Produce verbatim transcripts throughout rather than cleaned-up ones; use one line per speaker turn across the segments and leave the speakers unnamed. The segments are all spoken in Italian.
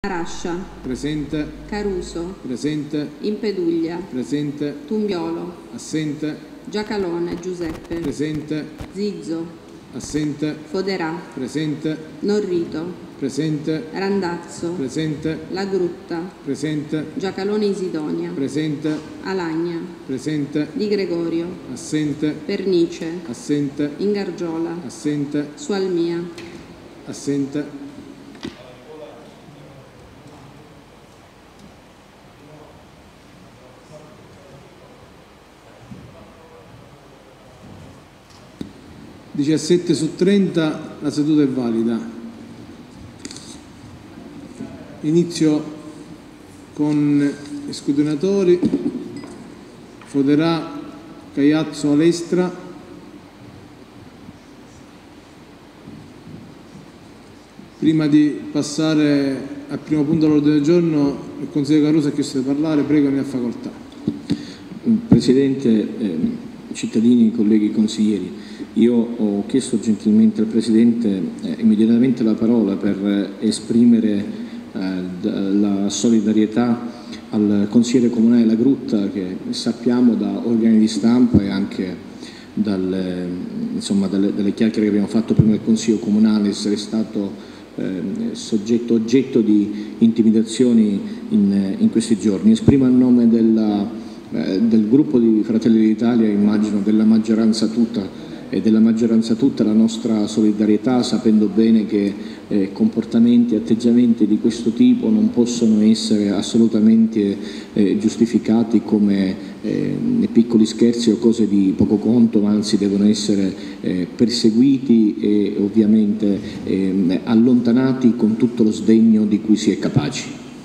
Arascia.
Presente.
Caruso.
Presente.
Impeduglia.
Presente.
Tumbiolo.
Assente.
Giacalone Giuseppe.
Presente.
Zizzo.
Assente.
Foderà.
Presente.
Norrito.
Presente.
Randazzo.
Presente.
La Grutta.
Presente.
Giacalone Isidonia.
Presente.
Alagna.
Presente.
Di Gregorio.
Assente.
Pernice.
Assente.
Ingargiola.
Assente.
Sualmia.
Assente. diciassette su trenta, la seduta è valida. Inizio con gli scrutinatori. Foderà, Caiazzo, Alestra. Prima di passare al primo punto all'ordine del giorno, il consigliere Caruso ha chiesto di parlare, prego, ne ha facoltà.
Presidente, eh, cittadini, colleghi consiglieri, io ho chiesto gentilmente al Presidente eh, immediatamente la parola per eh, esprimere eh, la solidarietà al consigliere comunale La Grutta, che sappiamo da organi di stampa e anche dal, insomma, dalle, dalle chiacchiere che abbiamo fatto prima del Consiglio comunale essere stato eh, soggetto, oggetto di intimidazioni in, in questi giorni. Esprimo a nome della, eh, del gruppo di Fratelli d'Italia, immagino della maggioranza tutta, e della maggioranza tutta la nostra solidarietà, sapendo bene che eh, comportamenti e atteggiamenti di questo tipo non possono essere assolutamente eh, giustificati come eh, piccoli scherzi o cose di poco conto, ma anzi devono essere eh, perseguiti e ovviamente eh, allontanati con tutto lo sdegno di cui si è capaci.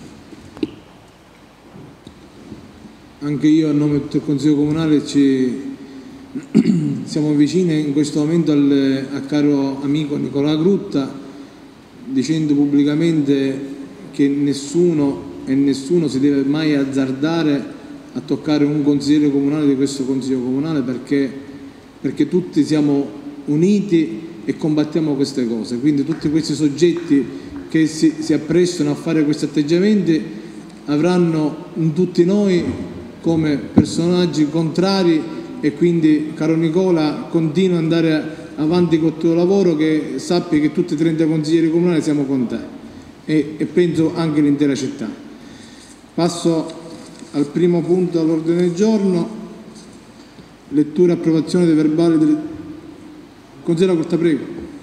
Anche io a nome del Consiglio Comunale ci siamo vicini in questo momento al, al caro amico Nicolò La Grutta, dicendo pubblicamente che nessuno e nessuno si deve mai azzardare a toccare un consigliere comunale di questo Consiglio Comunale, perché, perché tutti siamo uniti e combattiamo queste cose. Quindi tutti questi soggetti che si, si apprestano a fare questi atteggiamenti avranno in tutti noi come personaggi contrari. E quindi, caro Nicola, continua ad andare avanti con il tuo lavoro, che sappi che tutti e trenta consiglieri comunali siamo con te e, e penso anche l'intera città. Passo al primo punto all'ordine del giorno, lettura e approvazione dei verbali del consigliere Corta, prego.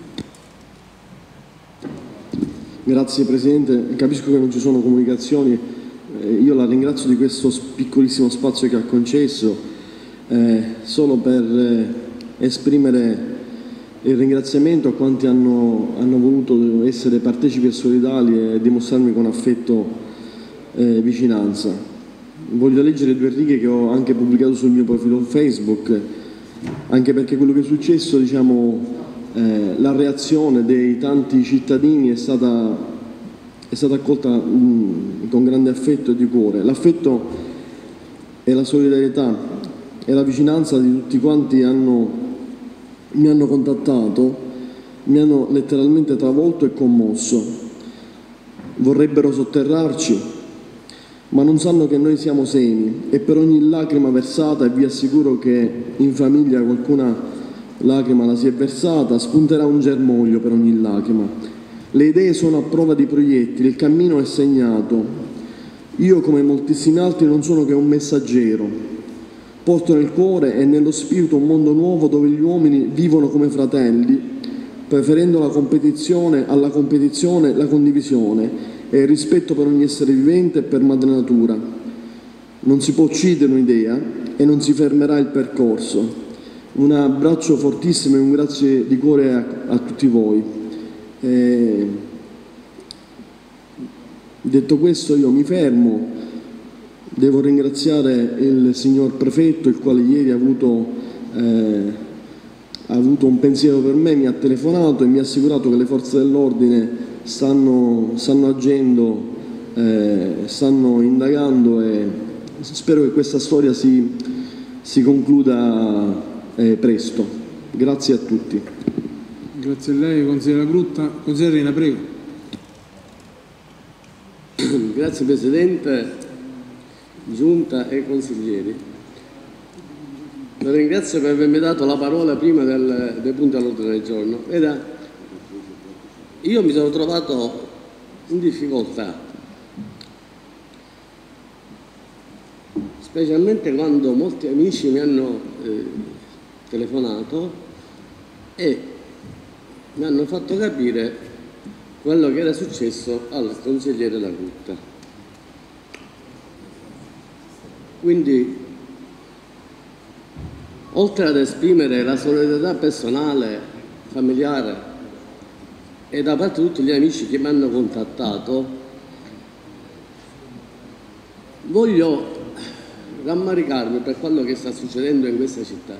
Grazie Presidente, capisco che non ci sono comunicazioni, eh, io la ringrazio di questo piccolissimo spazio che ha concesso. Eh, solo per eh, esprimere il ringraziamento a quanti hanno, hanno voluto essere partecipi e solidali e dimostrarmi con affetto eh, vicinanza. Voglio leggere due righe che ho anche pubblicato sul mio profilo Facebook, anche perché quello che è successo, diciamo, eh, la reazione dei tanti cittadini è stata, è stata accolta mh, con grande affetto e di cuore. L'affetto e la solidarietà e la vicinanza di tutti quanti hanno, mi hanno contattato, mi hanno letteralmente travolto e commosso. Vorrebbero sotterrarci, ma non sanno che noi siamo semi e per ogni lacrima versata, e vi assicuro che in famiglia qualcuna lacrima la si è versata, spunterà un germoglio per ogni lacrima. Le idee sono a prova di proiettili, il cammino è segnato. Io, come moltissimi altri, non sono che un messaggero. Porto nel cuore e nello spirito un mondo nuovo dove gli uomini vivono come fratelli, preferendo la competizione alla competizione la condivisione e il rispetto per ogni essere vivente e per madre natura. Non si può uccidere un'idea e non si fermerà il percorso. Un abbraccio fortissimo e un grazie di cuore a, a tutti voi. E, detto questo, io mi fermo. Devo ringraziare il signor Prefetto, il quale ieri ha avuto, eh, ha avuto un pensiero per me, mi ha telefonato e mi ha assicurato che le forze dell'ordine stanno, stanno agendo, eh, stanno indagando e spero che questa storia si, si concluda eh, presto. Grazie a tutti.
Grazie a lei, consigliere La Grutta. Consigliere Reina, prego.
Grazie Presidente, Giunta e consiglieri. La ringrazio per avermi dato la parola prima del, dei punti all'ordine del giorno. Veda, io mi sono trovato in difficoltà, specialmente quando molti amici mi hanno eh, telefonato e mi hanno fatto capire quello che era successo al consigliere La Grutta. Quindi, oltre ad esprimere la solidarietà personale, familiare e da parte di tutti gli amici che mi hanno contattato, voglio rammaricarmi per quello che sta succedendo in questa città.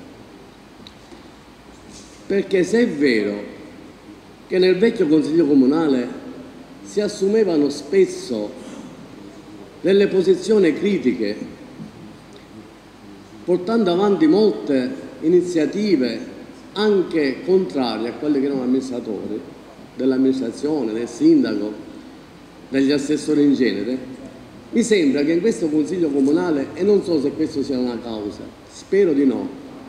Perché se è vero che nel vecchio Consiglio Comunale si assumevano spesso delle posizioni critiche, portando avanti molte iniziative anche contrarie a quelli che erano amministratori dell'amministrazione, del sindaco, degli assessori in genere, mi sembra che in questo Consiglio Comunale, e non so se questo sia una causa, spero di no,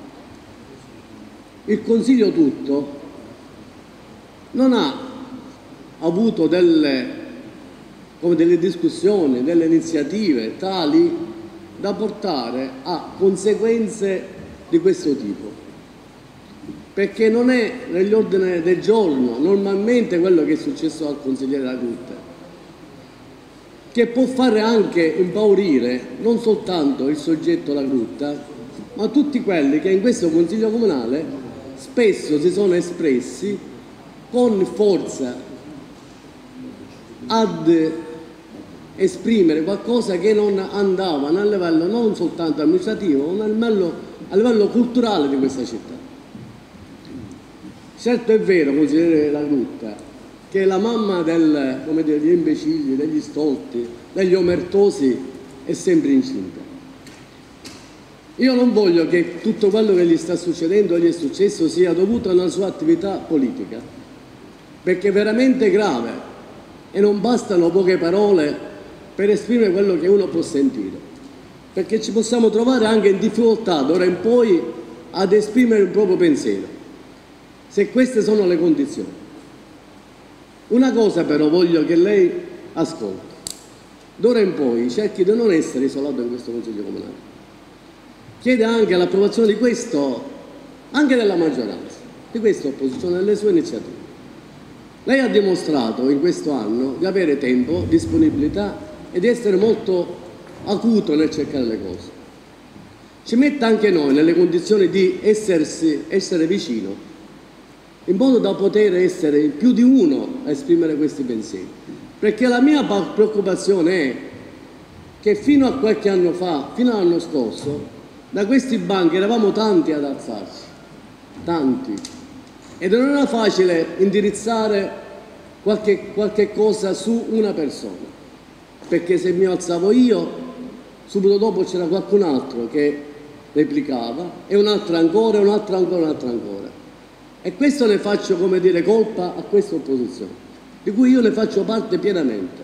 il Consiglio tutto non ha avuto delle, come delle discussioni, delle iniziative tali da portare a conseguenze di questo tipo, perché non è negli ordini del giorno normalmente quello che è successo al consigliere La Grutta, che può fare anche impaurire non soltanto il soggetto La Grutta, ma tutti quelli che in questo Consiglio Comunale spesso si sono espressi con forza ad esprimere qualcosa che non andava a livello non soltanto amministrativo, ma a livello, a livello culturale di questa città. Certo è vero, consigliere La Grutta, che la mamma del, come dire, degli imbecilli, degli stolti, degli omertosi è sempre incinta. Io non voglio che tutto quello che gli sta succedendo e gli è successo sia dovuto a una sua attività politica, perché è veramente grave e non bastano poche parole per esprimere quello che uno può sentire, perché ci possiamo trovare anche in difficoltà d'ora in poi ad esprimere il proprio pensiero, se queste sono le condizioni. Una cosa però voglio che lei ascolti: d'ora in poi cerchi di non essere isolato in questo Consiglio Comunale, chiede anche l'approvazione di questo, anche della maggioranza, di questa opposizione, delle sue iniziative. Lei ha dimostrato in questo anno di avere tempo, disponibilità e di essere molto acuto nel cercare le cose. Ci metta anche noi nelle condizioni di essersi, essere vicino, in modo da poter essere più di uno a esprimere questi pensieri. Perché la mia preoccupazione è che fino a qualche anno fa, fino all'anno scorso, da questi banchi eravamo tanti ad alzarci, tanti, ed non era facile indirizzare qualche, qualche cosa su una persona, perché se mi alzavo io, subito dopo c'era qualcun altro che replicava, e un altro ancora, e un altro ancora, un altro ancora. E questo ne faccio, come dire, colpa a questa opposizione, di cui io ne faccio parte pienamente,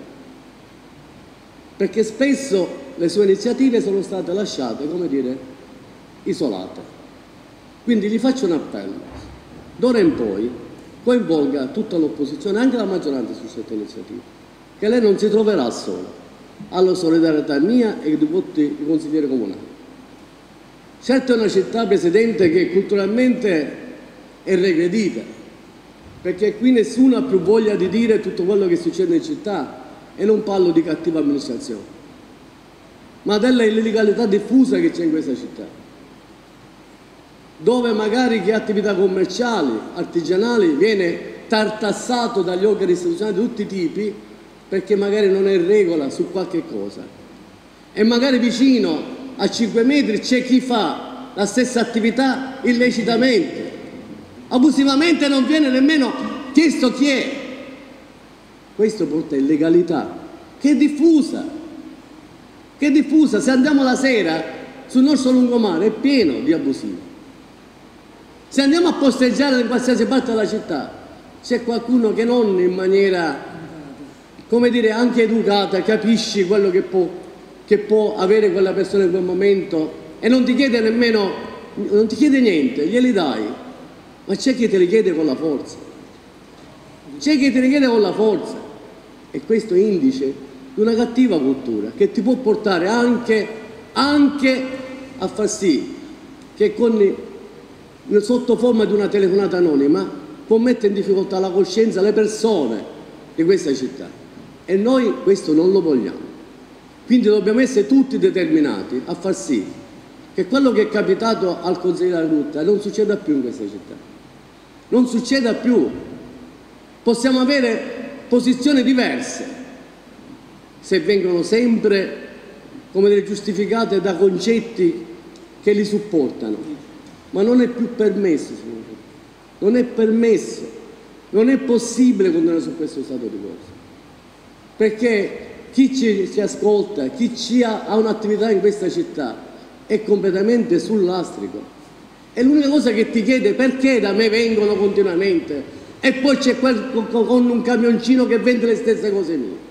perché spesso le sue iniziative sono state lasciate, come dire, isolate. Quindi gli faccio un appello: d'ora in poi coinvolga tutta l'opposizione, anche la maggioranza, su queste iniziative, che lei non si troverà solo, alla solidarietà mia e di tutti i consiglieri comunali. Certo è una città, Presidente, che culturalmente è regredita, perché qui nessuno ha più voglia di dire tutto quello che succede in città, e non parlo di cattiva amministrazione, ma della illegalità diffusa che c'è in questa città, dove magari chi ha attività commerciali, artigianali, viene tartassato dagli organi istituzionali di tutti i tipi, perché magari non è in regola su qualche cosa, e magari vicino a cinque metri c'è chi fa la stessa attività illecitamente, abusivamente, non viene nemmeno chiesto chi è. Questo porta illegalità che è diffusa, che è diffusa. Se andiamo la sera sul nostro lungomare è pieno di abusivi. Se andiamo a posteggiare in qualsiasi parte della città c'è qualcuno che non in maniera come dire, anche educata, capisci quello che può, che può avere quella persona in quel momento e non ti chiede nemmeno, non ti chiede niente, glieli dai, ma c'è chi te li chiede con la forza, c'è chi te li chiede con la forza e questo è indice di una cattiva cultura che ti può portare anche, anche a far sì che con, sotto forma di una telefonata anonima può mettere in difficoltà la coscienza le persone di questa città e noi questo non lo vogliamo. Quindi dobbiamo essere tutti determinati a far sì che quello che è capitato al consigliere La Grutta non succeda più in questa città, non succeda più. Possiamo avere posizioni diverse se vengono sempre, come dire, giustificate da concetti che li supportano, ma non è più permesso, signore. Non è permesso, non è possibile continuare su questo stato di cose, perché chi ci, ci ascolta, chi ci ha, ha un'attività in questa città è completamente sul lastrico e l'unica cosa che ti chiede è perché da me vengono continuamente e poi c'è quel con un camioncino che vende le stesse cose mie.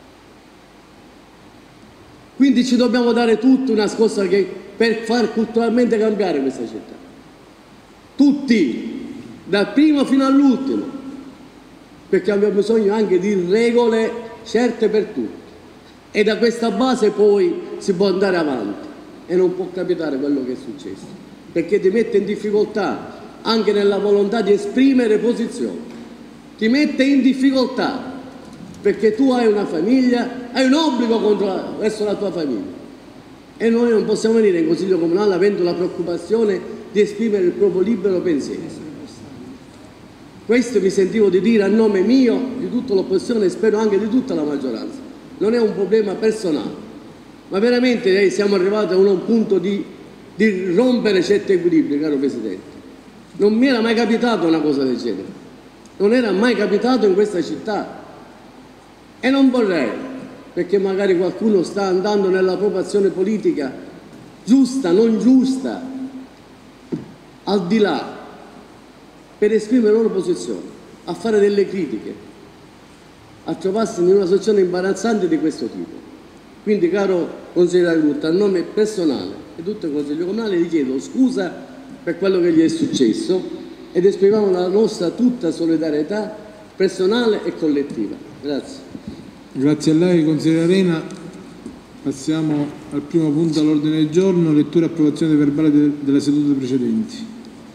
Quindi ci dobbiamo dare tutti una scossa che, per far culturalmente cambiare questa città, tutti, dal primo fino all'ultimo, perché abbiamo bisogno anche di regole certe per tutti e da questa base poi si può andare avanti e non può capitare quello che è successo, perché ti mette in difficoltà anche nella volontà di esprimere posizioni, ti mette in difficoltà perché tu hai una famiglia, hai un obbligo contro la, verso la tua famiglia e noi non possiamo venire in Consiglio Comunale avendo la preoccupazione di esprimere il proprio libero pensiero. Questo mi sentivo di dire a nome mio, di tutta l'opposizione e spero anche di tutta la maggioranza. Non è un problema personale, ma veramente eh, siamo arrivati a un punto di, di rompere certi equilibri, caro Presidente. Non mi era mai capitato una cosa del genere, non era mai capitato in questa città e non vorrei, perché magari qualcuno sta andando nella propria azione politica, giusta, non giusta, al di là, per esprimere la loro posizione, a fare delle critiche, a trovarsi in una situazione imbarazzante di questo tipo. Quindi, caro consigliere La Grutta, a nome personale e tutto il Consiglio Comunale gli chiedo scusa per quello che gli è successo ed esprimiamo la nostra tutta solidarietà personale e collettiva. Grazie.
Grazie a lei, consigliere Arena. Passiamo al primo punto all'ordine del giorno, lettura e approvazione dei verbali de delle sedute precedenti.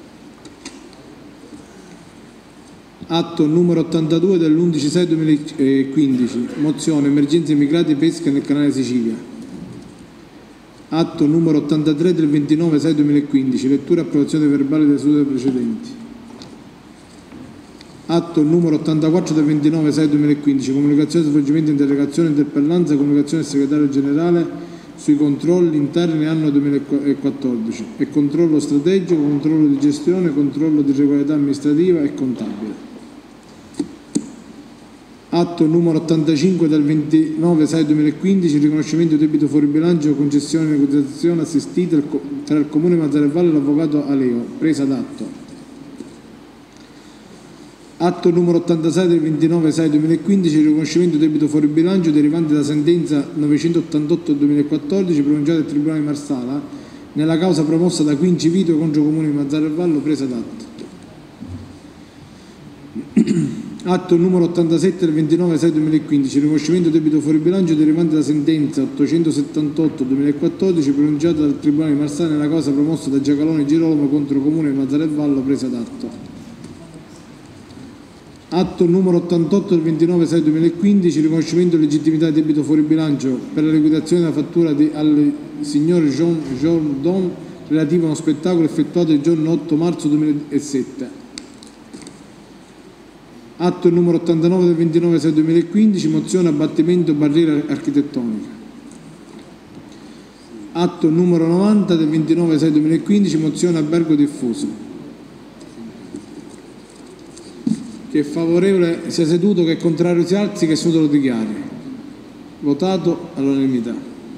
Atto numero ottantadue dell'undici sei duemilaquindici, mozione emergenza immigrati pesca nel canale Sicilia. Atto numero ottantatré del ventinove sei duemilaquindici, lettura e approvazione dei verbali delle sedute precedenti. Atto numero ottantaquattro del ventinove sei duemilaquindici, comunicazione svolgimento interrogazione interpellanza, comunicazione del segretario generale sui controlli interni anno duemilaquattordici e controllo strategico, controllo di gestione, controllo di regolarità amministrativa e contabile. Atto numero ottantacinque del ventinove sei duemilaquindici, riconoscimento di debito fuori bilancio, concessione e negoziazione assistita tra il Comune Mazzarevalle e l'Avvocato Aleo, presa d'atto. Atto numero ottantasei del ventinove sei duemilaquindici, riconoscimento di debito fuori bilancio derivante da sentenza novecentottantotto duemilaquattordici pronunciata dal Tribunale di Marsala nella causa promossa da Quinci Vito contro Comune di Mazzarevallo, presa d'atto. Atto numero ottantasette del ventinove sei duemilaquindici, riconoscimento di debito fuori bilancio derivante da sentenza ottocentosettantotto duemilaquattordici pronunciata dal Tribunale di Marsala nella causa promossa da Giacalone Girolamo contro Comune di Mazzarevallo, presa d'atto. Atto numero ottantotto del ventinove sei duemilaquindici, riconoscimento di legittimità di debito fuori bilancio per la liquidazione della fattura di, al signor Jean Jordan relativo a uno spettacolo effettuato il giorno otto marzo duemilasette. Atto numero ottantanove del ventinove sei duemilaquindici, mozione abbattimento barriera architettonica. Atto numero novanta del ventinove sei duemilaquindici, mozione albergo diffuso. Chi è favorevole sia seduto, che è contrario si alzi, che seduto lo dichiari. Votato all'unanimità.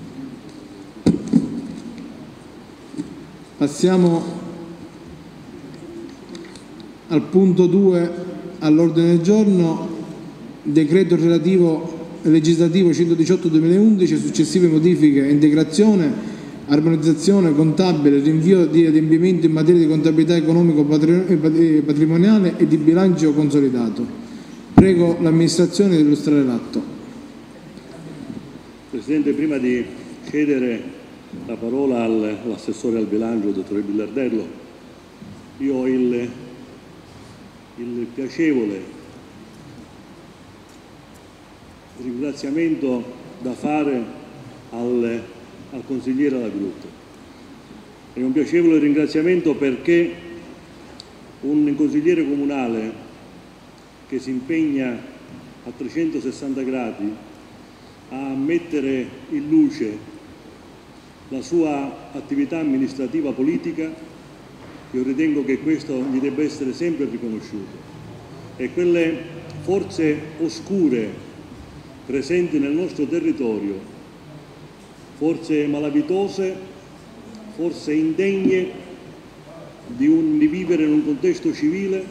Passiamo al punto due all'ordine del giorno, decreto relativo legislativo centodiciotto duemilaundici e successive modifiche e integrazione, armonizzazione contabile, rinvio di adempimento in materia di contabilità economico-patrimoniale e di bilancio consolidato. Prego l'amministrazione di illustrare l'atto.
Presidente, prima di cedere la parola all'assessore al bilancio, dottore Billardello, io ho il, il piacevole ringraziamento da fare al, al consigliere La Grutta. È un piacevole ringraziamento perché un consigliere comunale che si impegna a trecentosessanta gradi a mettere in luce la sua attività amministrativa politica, io ritengo che questo gli debba essere sempre riconosciuto. E quelle forze oscure presenti nel nostro territorio, forze malavitose, forse indegne di, un, di vivere in un contesto civile,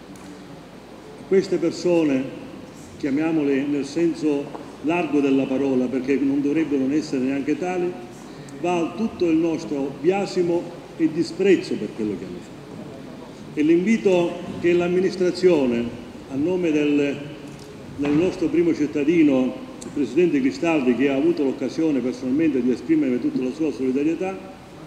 queste persone, chiamiamole nel senso largo della parola perché non dovrebbero essere neanche tali, va tutto il nostro biasimo e disprezzo per quello che hanno fatto. E l'invito che l'amministrazione, a nome del, del nostro primo cittadino, il Presidente Cristaldi, che ha avuto l'occasione personalmente di esprimere tutta la sua solidarietà,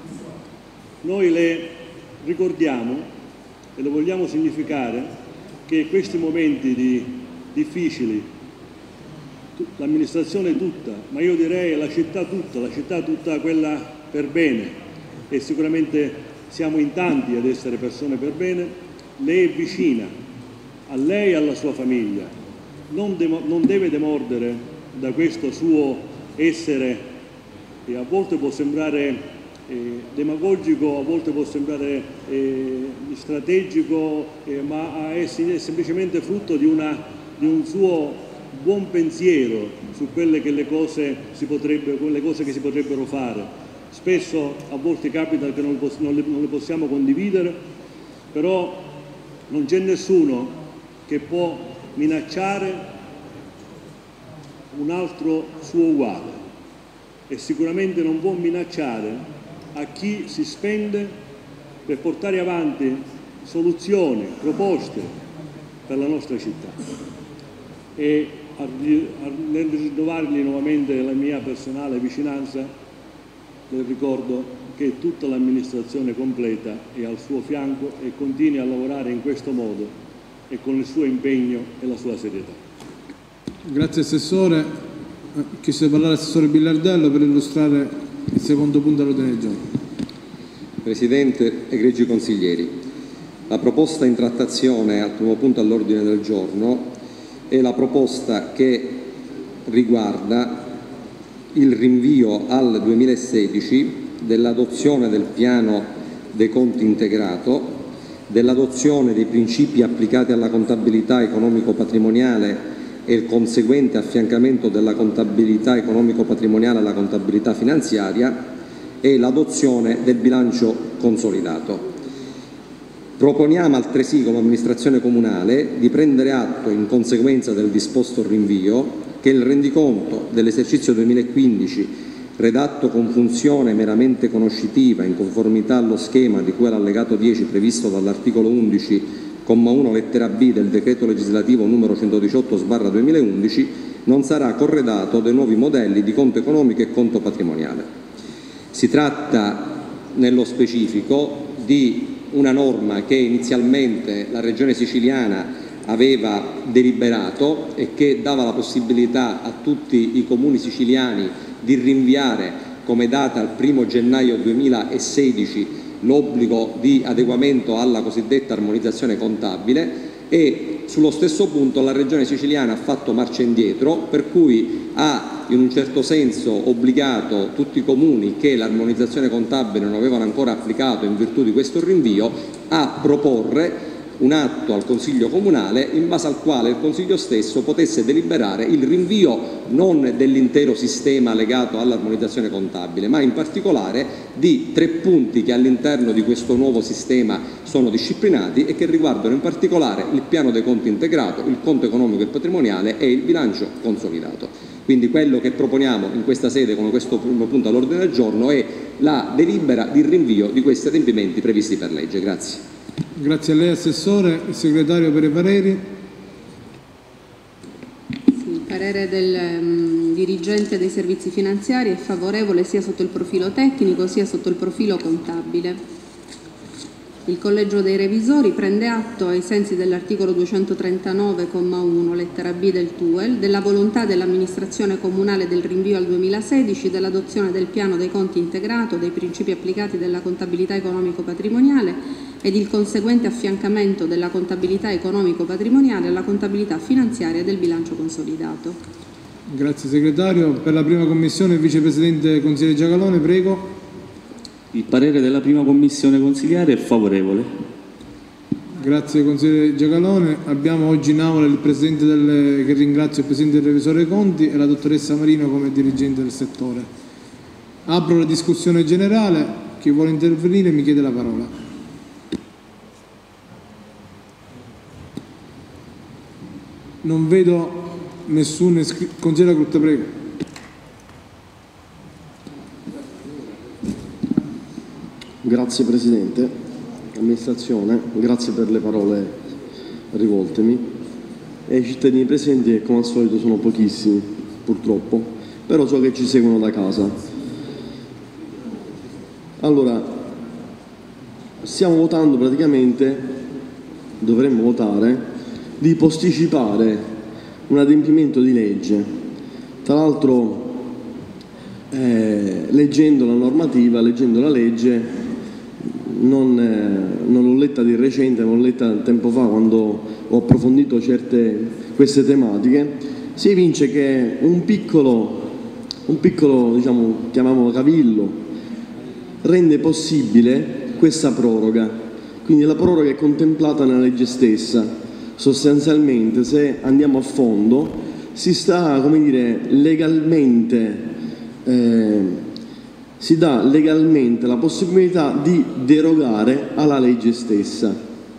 noi le ricordiamo e le vogliamo significare che questi momenti di, difficili, l'amministrazione tutta, ma io direi la città tutta, la città tutta quella per bene, e sicuramente siamo in tanti ad essere persone per bene, le è vicina, a lei e alla sua famiglia. Non, non deve demordere da questo suo essere, e a volte può sembrare eh, demagogico, a volte può sembrare eh, strategico, eh, ma è, è semplicemente frutto di, una, di un suo buon pensiero su quelle che le cose, si potrebbe, quelle cose che si potrebbero fare. Spesso a volte capita che non, non, le, non le possiamo condividere, però non c'è nessuno che può minacciare un altro suo uguale, e sicuramente non può minacciare a chi si spende per portare avanti soluzioni, proposte per la nostra città. E nel rinnovargli nuovamente la mia personale vicinanza, le ricordo che tutta l'amministrazione completa è al suo fianco e continui a lavorare in questo modo e con il suo impegno e la sua serietà.
Grazie Assessore. Ha chiesto di parlare l'Assessore Billardello per illustrare il secondo punto all'ordine del giorno.
Presidente, egregi consiglieri, la proposta in trattazione al primo punto all'ordine del giorno è la proposta che riguarda il rinvio al duemilasedici dell'adozione del piano dei conti integrato, dell'adozione dei principi applicati alla contabilità economico-patrimoniale e il conseguente affiancamento della contabilità economico-patrimoniale alla contabilità finanziaria e l'adozione del bilancio consolidato. Proponiamo altresì come amministrazione comunale di prendere atto, in conseguenza del disposto rinvio, che il rendiconto dell'esercizio duemilaquindici, redatto con funzione meramente conoscitiva in conformità allo schema di cui all'allegato dieci previsto dall'articolo undici, comma uno lettera B del decreto legislativo numero centodiciotto sbarra duemilaundici, non sarà corredato dei nuovi modelli di conto economico e conto patrimoniale. Si tratta nello specifico di una norma che inizialmente la Regione Siciliana aveva deliberato e che dava la possibilità a tutti i comuni siciliani di rinviare come data al primo gennaio duemilasedici l'obbligo di adeguamento alla cosiddetta armonizzazione contabile, e sullo stesso punto la Regione Siciliana ha fatto marcia indietro, per cui ha in un certo senso obbligato tutti i comuni che l'armonizzazione contabile non avevano ancora applicato in virtù di questo rinvio a proporre un atto al Consiglio Comunale in base al quale il Consiglio stesso potesse deliberare il rinvio non dell'intero sistema legato all'armonizzazione contabile, ma in particolare di tre punti che all'interno di questo nuovo sistema sono disciplinati e che riguardano in particolare il piano dei conti integrato, il conto economico e patrimoniale e il bilancio consolidato. Quindi quello che proponiamo in questa sede come questo primo punto all'ordine del giorno è la delibera di rinvio di questi adempimenti previsti per legge. Grazie.
Grazie a lei Assessore. Il Segretario per i pareri.
Sì, il parere del um, dirigente dei servizi finanziari è favorevole sia sotto il profilo tecnico sia sotto il profilo contabile. Il Collegio dei Revisori prende atto, ai sensi dell'articolo duecentotrentanove comma uno lettera B del T U E L, della volontà dell'amministrazione comunale del rinvio al duemilasedici dell'adozione del piano dei conti integrato, dei principi applicati della contabilità economico-patrimoniale ed il conseguente affiancamento della contabilità economico-patrimoniale alla contabilità finanziaria del bilancio consolidato.
Grazie Segretario. Per la prima commissione il Vicepresidente Consigliere Giacalone, prego.
Il parere della prima commissione consiliare è favorevole.
Grazie consigliere Giacalone. Abbiamo oggi in aula il Presidente del, che ringrazio, il Presidente del Revisore dei Conti e la Dottoressa Marino come dirigente del settore. Apro la discussione generale. Chi vuole intervenire mi chiede la parola. Non vedo nessun iscritto. Consigliere Grutta, prego.
Grazie Presidente, Amministrazione, grazie per le parole rivoltemi. E i cittadini presenti, che come al solito sono pochissimi, purtroppo, però so che ci seguono da casa. Allora, stiamo votando praticamente, dovremmo votare, di posticipare un adempimento di legge. Tra l'altro, eh, leggendo la normativa, leggendo la legge, Non, eh, non l'ho letta di recente, ma l'ho letta tempo fa quando ho approfondito certe queste tematiche, si evince che un piccolo, un piccolo diciamo, chiamiamolo cavillo, rende possibile questa proroga. Quindi la proroga è contemplata nella legge stessa. Sostanzialmente, se andiamo a fondo, si sta, come dire, legalmente eh, si dà legalmente la possibilità di derogare alla legge stessa.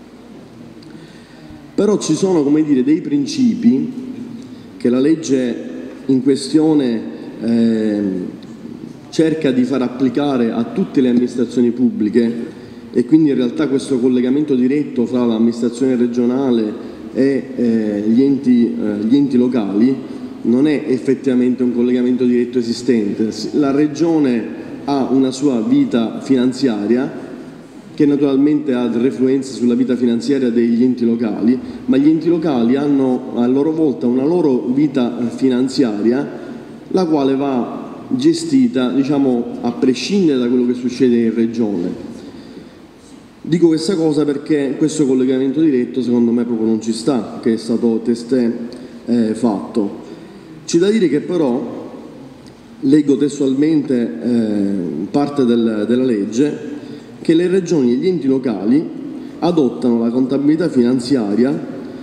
Però ci sono, come dire, dei principi che la legge in questione eh, cerca di far applicare a tutte le amministrazioni pubbliche, e quindi in realtà questo collegamento diretto fra l'amministrazione regionale e eh, gli, enti, eh, gli enti locali non è effettivamente un collegamento diretto esistente. La regione ha una sua vita finanziaria che naturalmente ha refluenze sulla vita finanziaria degli enti locali, ma gli enti locali hanno a loro volta una loro vita finanziaria, la quale va gestita, diciamo, a prescindere da quello che succede in regione. Dico questa cosa perché questo collegamento diretto secondo me proprio non ci sta, che è stato testé eh, fatto. C'è da dire che però, leggo testualmente eh, parte del, della legge, che le regioni e gli enti locali adottano la contabilità finanziaria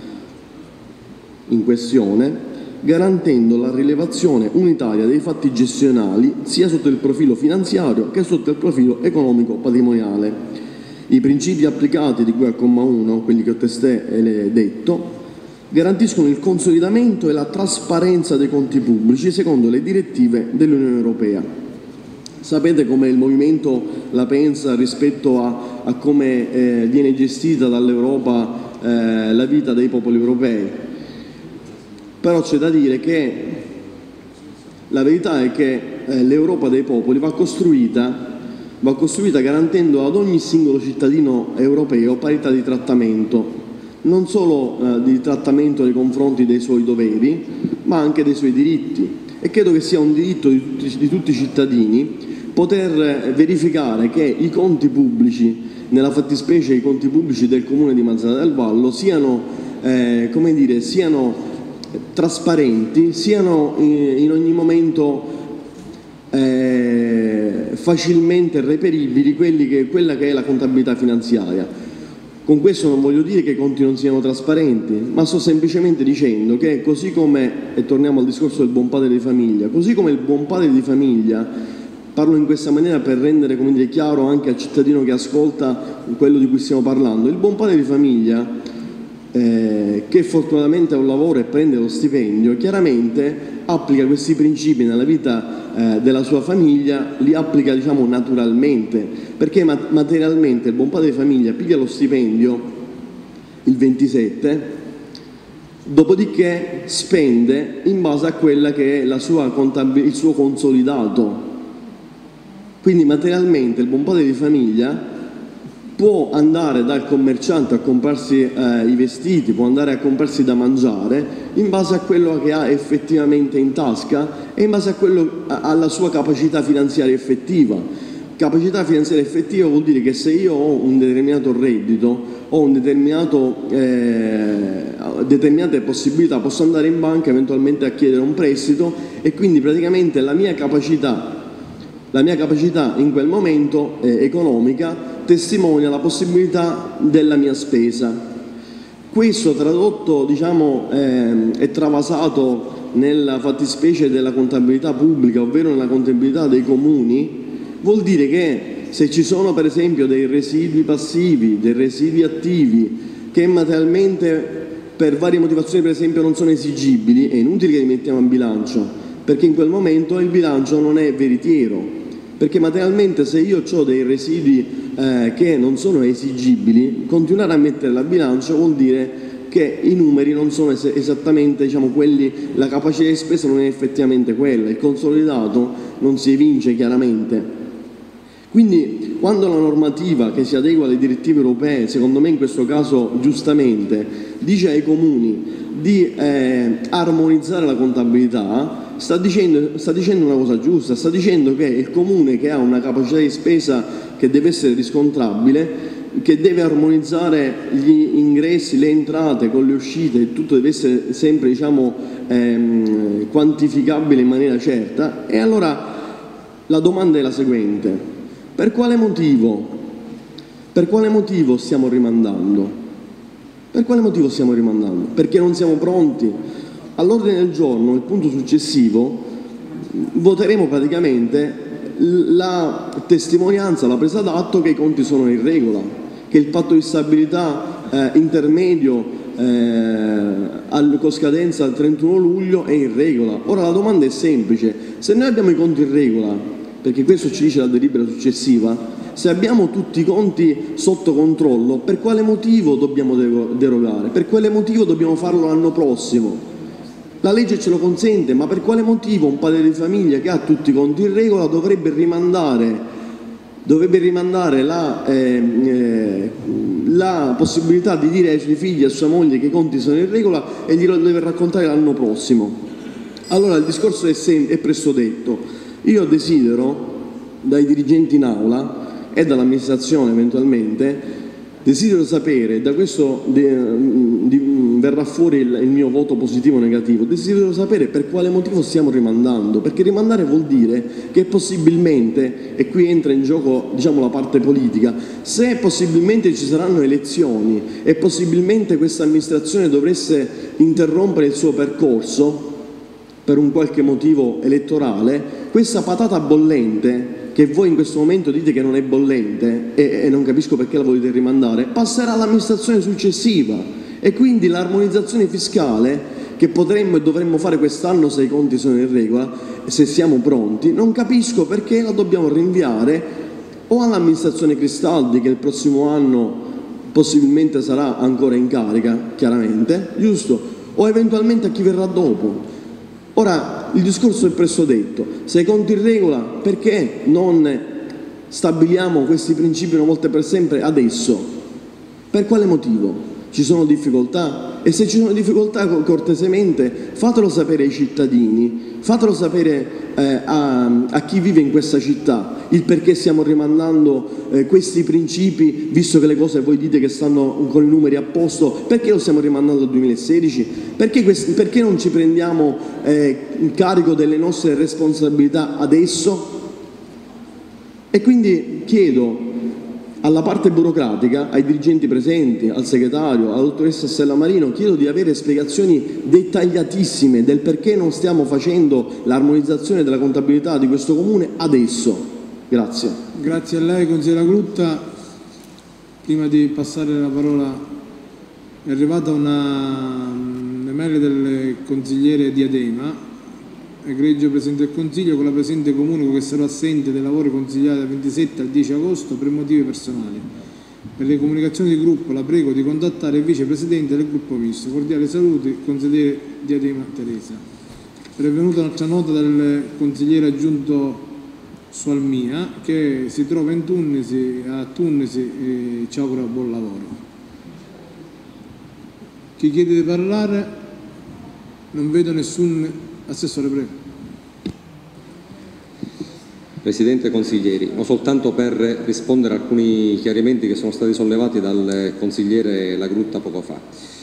in questione, garantendo la rilevazione unitaria dei fatti gestionali sia sotto il profilo finanziario che sotto il profilo economico-patrimoniale. I principi applicati di cui al comma uno, quelli che ho testé detto, garantiscono il consolidamento e la trasparenza dei conti pubblici secondo le direttive dell'Unione Europea. Sapete come il Movimento la pensa rispetto a, a come eh, viene gestita dall'Europa eh, la vita dei popoli europei. Però c'è da dire che la verità è che eh, l'Europa dei popoli va costruita, va costruita garantendo ad ogni singolo cittadino europeo parità di trattamento, non solo eh, di trattamento nei confronti dei suoi doveri, ma anche dei suoi diritti. E credo che sia un diritto di tutti, di tutti i cittadini poter verificare che i conti pubblici, nella fattispecie i conti pubblici del Comune di Mazzara del Vallo, siano, eh, come dire, siano trasparenti, siano in, in ogni momento eh, facilmente reperibili quelli che, quella che è la contabilità finanziaria. Con questo non voglio dire che i conti non siano trasparenti, ma sto semplicemente dicendo che così come, e torniamo al discorso del buon padre di famiglia, così come il buon padre di famiglia, parlo in questa maniera per rendere, come dire, chiaro anche al cittadino che ascolta quello di cui stiamo parlando, il buon padre di famiglia eh, che fortunatamente ha un lavoro e prende lo stipendio, chiaramente applica questi principi nella vita eh, della sua famiglia, li applica, diciamo, naturalmente, perché materialmente il buon padre di famiglia piglia lo stipendio il ventisette, dopodiché spende in base a quella che è la sua il suo consolidato. Quindi materialmente il buon padre di famiglia può andare dal commerciante a comprarsi eh, i vestiti, può andare a comprarsi da mangiare in base a quello che ha effettivamente in tasca e in base a quello, a, alla sua capacità finanziaria effettiva. Capacità finanziaria effettiva vuol dire che se io ho un determinato reddito, ho un determinato, eh, determinate possibilità, posso andare in banca eventualmente a chiedere un prestito e quindi praticamente la mia capacità, la mia capacità in quel momento eh, economica testimonia la possibilità della mia spesa. Questo tradotto, diciamo, eh, è travasato nella fattispecie della contabilità pubblica, ovvero nella contabilità dei comuni, vuol dire che se ci sono per esempio dei residui passivi, dei residui attivi che materialmente per varie motivazioni per esempio non sono esigibili, è inutile che li mettiamo in bilancio, perché in quel momento il bilancio non è veritiero. Perché materialmente se io ho dei residui eh, che non sono esigibili, continuare a mettere la bilancia vuol dire che i numeri non sono es esattamente, diciamo, quelli, la capacità di spesa non è effettivamente quella, il consolidato non si evince chiaramente. Quindi quando la normativa che si adegua alle direttive europee, secondo me in questo caso giustamente, dice ai comuni di eh, armonizzare la contabilità, Sta dicendo, sta dicendo una cosa giusta, sta dicendo che il comune che ha una capacità di spesa che deve essere riscontrabile, che deve armonizzare gli ingressi, le entrate con le uscite, e tutto deve essere sempre, diciamo, ehm, quantificabile in maniera certa. E allora la domanda è la seguente: per quale motivo, per quale motivo stiamo rimandando? Per quale motivo stiamo rimandando? Perché non siamo pronti? All'ordine del giorno, il punto successivo, voteremo praticamente la testimonianza, la presa d'atto che i conti sono in regola, che il patto di stabilità eh, intermedio eh, con scadenza al trentuno luglio è in regola. Ora la domanda è semplice: se noi abbiamo i conti in regola, perché questo ci dice la delibera successiva, se abbiamo tutti i conti sotto controllo, per quale motivo dobbiamo derogare? Per quale motivo dobbiamo farlo l'anno prossimo? La legge ce lo consente, ma per quale motivo un padre di famiglia che ha tutti i conti in regola dovrebbe rimandare, dovrebbe rimandare la, eh, eh, la possibilità di dire ai suoi figli e a sua moglie che i conti sono in regola e glielo deve raccontare l'anno prossimo? Allora il discorso è, è presto detto. Io desidero dai dirigenti in aula e dall'amministrazione eventualmente, desidero sapere, da questo de, di, verrà fuori il, il mio voto positivo o negativo, desidero sapere per quale motivo stiamo rimandando, perché rimandare vuol dire che possibilmente, e qui entra in gioco, diciamo, la parte politica, se possibilmente ci saranno elezioni e possibilmente questa amministrazione dovesse interrompere il suo percorso per un qualche motivo elettorale, questa patata bollente, che voi in questo momento dite che non è bollente e, e non capisco perché la volete rimandare, passerà all'amministrazione successiva e quindi l'armonizzazione fiscale che potremmo e dovremmo fare quest'anno se i conti sono in regola, se siamo pronti, non capisco perché la dobbiamo rinviare o all'amministrazione Cristaldi, che il prossimo anno possibilmente sarà ancora in carica, chiaramente, giusto? O eventualmente a chi verrà dopo. Ora, il discorso è presto detto: se i conti in regola, perché non stabiliamo questi principi una volta per sempre adesso? Per quale motivo? Ci sono difficoltà? E se ci sono difficoltà, cortesemente fatelo sapere ai cittadini, fatelo sapere eh, a, a chi vive in questa città, il perché stiamo rimandando eh, questi principi, visto che le cose voi dite che stanno con i numeri a posto, perché lo stiamo rimandando al duemilasedici? Perché, questi, perché non ci prendiamo eh, in carico delle nostre responsabilità adesso? E quindi chiedo Alla parte burocratica, ai dirigenti presenti, al segretario, alla dottoressa Stella Marino, chiedo di avere spiegazioni dettagliatissime del perché non stiamo facendo l'armonizzazione della contabilità di questo Comune adesso. Grazie.
Grazie a lei, consigliera Grutta. Prima di passare la parola, è arrivata una un'email del consigliere Diadema. Egregio Presidente del Consiglio, con la presente comunico che sarò assente dai lavori consigliati dal ventisette al dieci agosto per motivi personali. Per le comunicazioni di gruppo la prego di contattare il vicepresidente del gruppo misto. Cordiali saluti, consigliere Diadema Teresa. Pervenuta un'altra nota del consigliere aggiunto Sualmia che si trova in Tunisi, a Tunisi e ci augura buon lavoro. Chi chiede di parlare? Non vedo nessun. Assessore, prego.
Presidente, consiglieri, ho soltanto per rispondere a alcuni chiarimenti che sono stati sollevati dal consigliere La Grutta poco fa.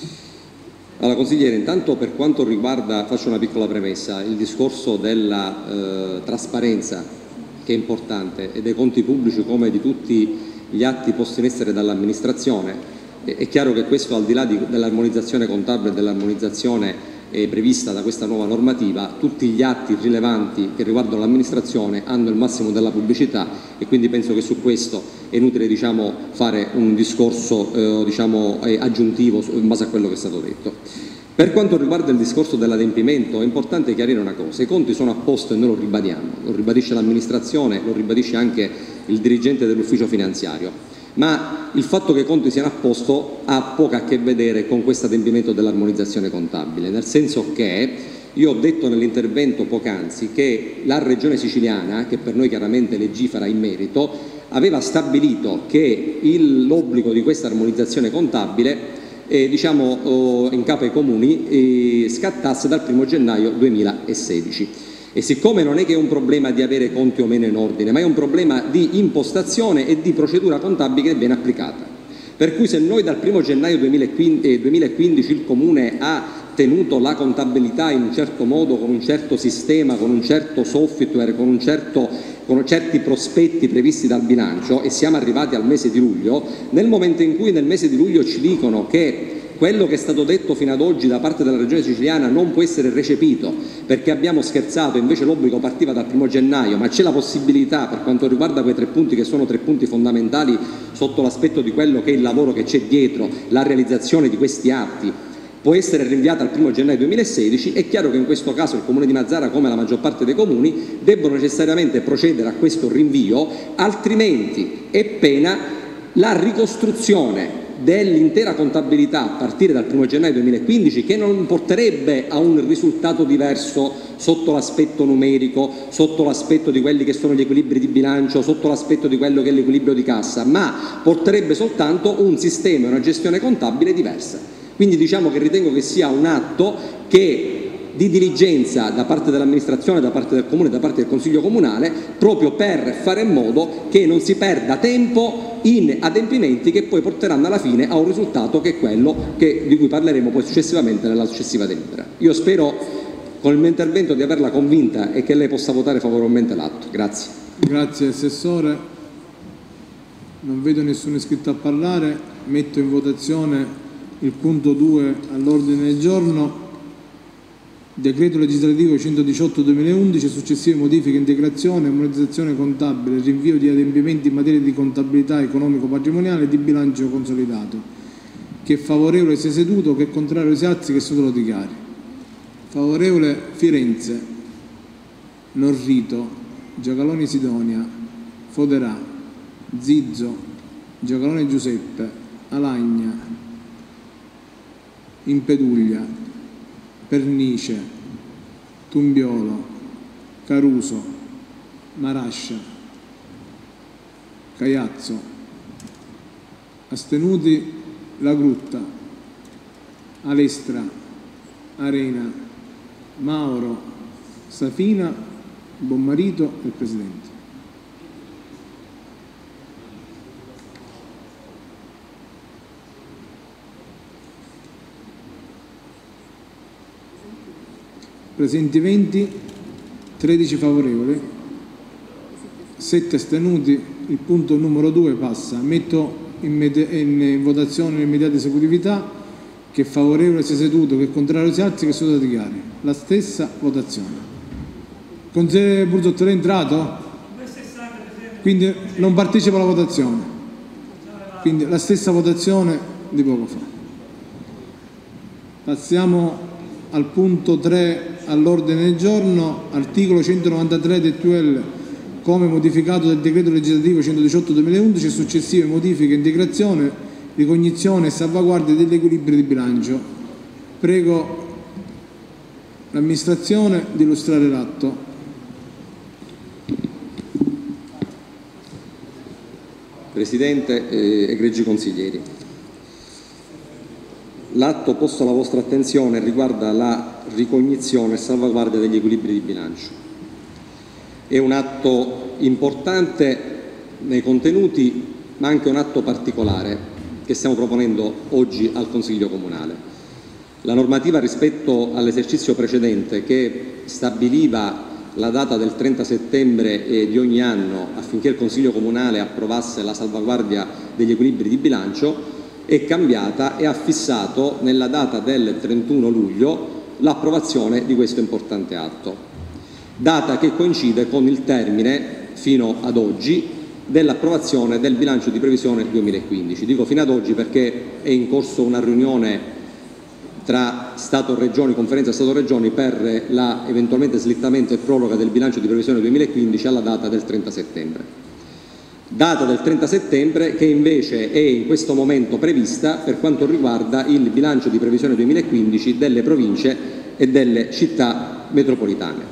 Allora, consigliere, intanto per quanto riguarda, faccio una piccola premessa, il discorso della eh, trasparenza, che è importante, e dei conti pubblici come di tutti gli atti posti in essere dall'amministrazione. È chiaro che questo, al di là dell'armonizzazione contabile e dell'armonizzazione prevista da questa nuova normativa, tutti gli atti rilevanti che riguardano l'amministrazione hanno il massimo della pubblicità e quindi penso che su questo è inutile, diciamo, fare un discorso eh, diciamo, eh, aggiuntivo in base a quello che è stato detto. Per quanto riguarda il discorso dell'adempimento è importante chiarire una cosa: i conti sono a posto e noi lo ribadiamo, lo ribadisce l'amministrazione, lo ribadisce anche il dirigente dell'ufficio finanziario. Ma il fatto che i conti siano a posto ha poco a che vedere con questo adempimento dell'armonizzazione contabile, nel senso che io ho detto nell'intervento poc'anzi che la Regione Siciliana, che per noi chiaramente legifera in merito, aveva stabilito che l'obbligo di questa armonizzazione contabile eh, diciamo, oh, in capo ai comuni eh, scattasse dal primo gennaio duemilasedici. E siccome non è che è un problema di avere conti o meno in ordine, ma è un problema di impostazione e di procedura contabile che viene applicata. Per cui se noi dal primo gennaio duemilaquindici il Comune ha tenuto la contabilità in un certo modo, con un certo sistema, con un certo software, con, un certo, con certi prospetti previsti dal bilancio, e siamo arrivati al mese di luglio, nel momento in cui nel mese di luglio ci dicono che quello che è stato detto fino ad oggi da parte della Regione Siciliana non può essere recepito perché abbiamo scherzato, invece l'obbligo partiva dal primo gennaio, ma c'è la possibilità, per quanto riguarda quei tre punti che sono tre punti fondamentali sotto l'aspetto di quello che è il lavoro che c'è dietro, la realizzazione di questi atti, può essere rinviata al primo gennaio duemilasedici, è chiaro che in questo caso il Comune di Mazara, come la maggior parte dei comuni, debbono necessariamente procedere a questo rinvio, altrimenti è pena la ricostruzione dell'intera contabilità a partire dal primo gennaio duemilaquindici, che non porterebbe a un risultato diverso sotto l'aspetto numerico, sotto l'aspetto di quelli che sono gli equilibri di bilancio, sotto l'aspetto di quello che è l'equilibrio di cassa, ma porterebbe soltanto un sistema e una gestione contabile diversa. Quindi diciamo che ritengo che sia un atto che di diligenza da parte dell'amministrazione, da parte del Comune, da parte del Consiglio Comunale, proprio per fare in modo che non si perda tempo in adempimenti che poi porteranno alla fine a un risultato che è quello che, di cui parleremo poi successivamente nella successiva delibera. Io spero con il mio intervento di averla convinta e che lei possa votare favorevolmente l'atto. Grazie.
Grazie Assessore. Non vedo nessuno iscritto a parlare. Metto in votazione il punto due all'ordine del giorno. Decreto legislativo centodiciotto duemilaundici, successive modifiche, integrazione, armonizzazione contabile, rinvio di adempimenti in materia di contabilità economico-patrimoniale e di bilancio consolidato. Chi è favorevole sia seduto, chi è contrario sia alzi, che sono lo dichiari. Favorevole Firenze, Norrito, Giacaloni Sidonia, Foderà, Zizzo, Giacalone Giuseppe, Alagna, Impeduglia, Pernice, Tumbiolo, Caruso, Marascia, Caiazzo. Astenuti La Grutta, Alestra, Arena, Mauro, Safina, Bonmarito e il Presidente. Presenti venti, tredici favorevoli, sette astenuti. Il punto numero due passa. Metto in, in votazione l'immediata esecutività. Chi è favorevole sia seduto, chi è contrario si alzi, chi è seduto dichiari. La stessa votazione. Consigliere Burzotto, è entrato? Quindi non partecipa alla votazione. Quindi la stessa votazione di poco fa. Passiamo al punto tre all'ordine del giorno, articolo centonovantatré del T U L come modificato dal decreto legislativo centodiciotto duemilaundici e successive modifiche, integrazione, ricognizione e salvaguardia degli equilibri di bilancio. Prego l'amministrazione di illustrare l'atto.
Presidente, eh, egregi consiglieri, l'atto posto alla vostra attenzione riguarda la ricognizione e salvaguardia degli equilibri di bilancio. È un atto importante nei contenuti, ma anche un atto particolare che stiamo proponendo oggi al Consiglio Comunale. La normativa rispetto all'esercizio precedente, che stabiliva la data del trenta settembre di ogni anno affinché il Consiglio Comunale approvasse la salvaguardia degli equilibri di bilancio, è cambiata e ha fissato nella data del trentuno luglio l'approvazione di questo importante atto, data che coincide con il termine fino ad oggi dell'approvazione del bilancio di previsione duemilaquindici. Dico fino ad oggi perché è in corso una riunione tra Stato-Regioni, Conferenza Stato-Regioni per la eventualmente slittamento e proroga del bilancio di previsione duemilaquindici alla data del trenta settembre. Data del trenta settembre che invece è in questo momento prevista per quanto riguarda il bilancio di previsione duemilaquindici delle province e delle città metropolitane.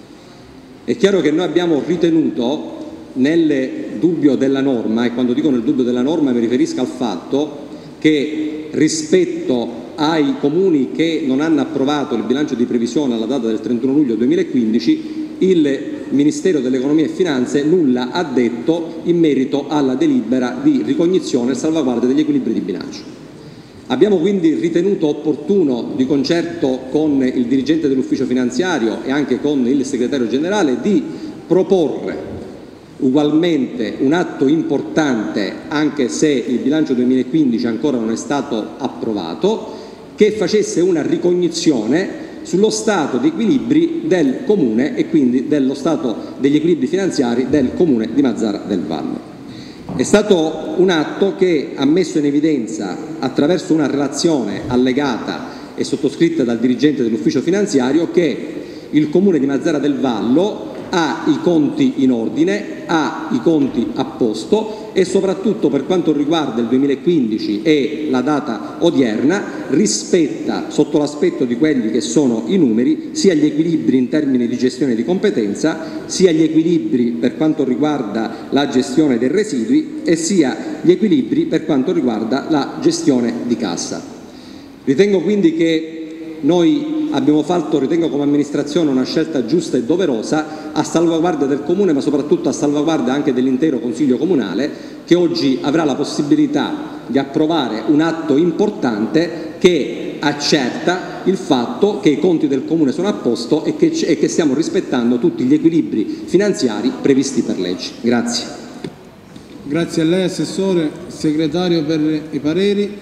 È chiaro che noi abbiamo ritenuto, nel dubbio della norma, e quando dico nel dubbio della norma mi riferisco al fatto che rispetto ai comuni che non hanno approvato il bilancio di previsione alla data del trentuno luglio duemilaquindici, il Ministero dell'Economia e Finanze nulla ha detto in merito alla delibera di ricognizione e salvaguardia degli equilibri di bilancio. Abbiamo quindi ritenuto opportuno, di concerto con il dirigente dell'ufficio finanziario e anche con il segretario generale, di proporre ugualmente un atto importante, anche se il bilancio duemilaquindici ancora non è stato approvato, che facesse una ricognizione sullo stato di equilibri del Comune e quindi dello stato degli equilibri finanziari del Comune di Mazara del Vallo. È stato un atto che ha messo in evidenza, attraverso una relazione allegata e sottoscritta dal dirigente dell'ufficio finanziario, che il Comune di Mazara del Vallo ha i conti in ordine, ha i conti a posto e soprattutto per quanto riguarda il duemilaquindici e la data odierna rispetta, sotto l'aspetto di quelli che sono i numeri, sia gli equilibri in termini di gestione di competenza, sia gli equilibri per quanto riguarda la gestione dei residui e sia gli equilibri per quanto riguarda la gestione di cassa. Ritengo quindi che noi abbiamo fatto, ritengo come amministrazione, una scelta giusta e doverosa a salvaguardia del Comune, ma soprattutto a salvaguardia anche dell'intero Consiglio Comunale, che oggi avrà la possibilità di approvare un atto importante che accerta il fatto che i conti del Comune sono a posto e che, e che stiamo rispettando tutti gli equilibri finanziari previsti per legge. Grazie.
Grazie a lei, Assessore. Segretario per i pareri.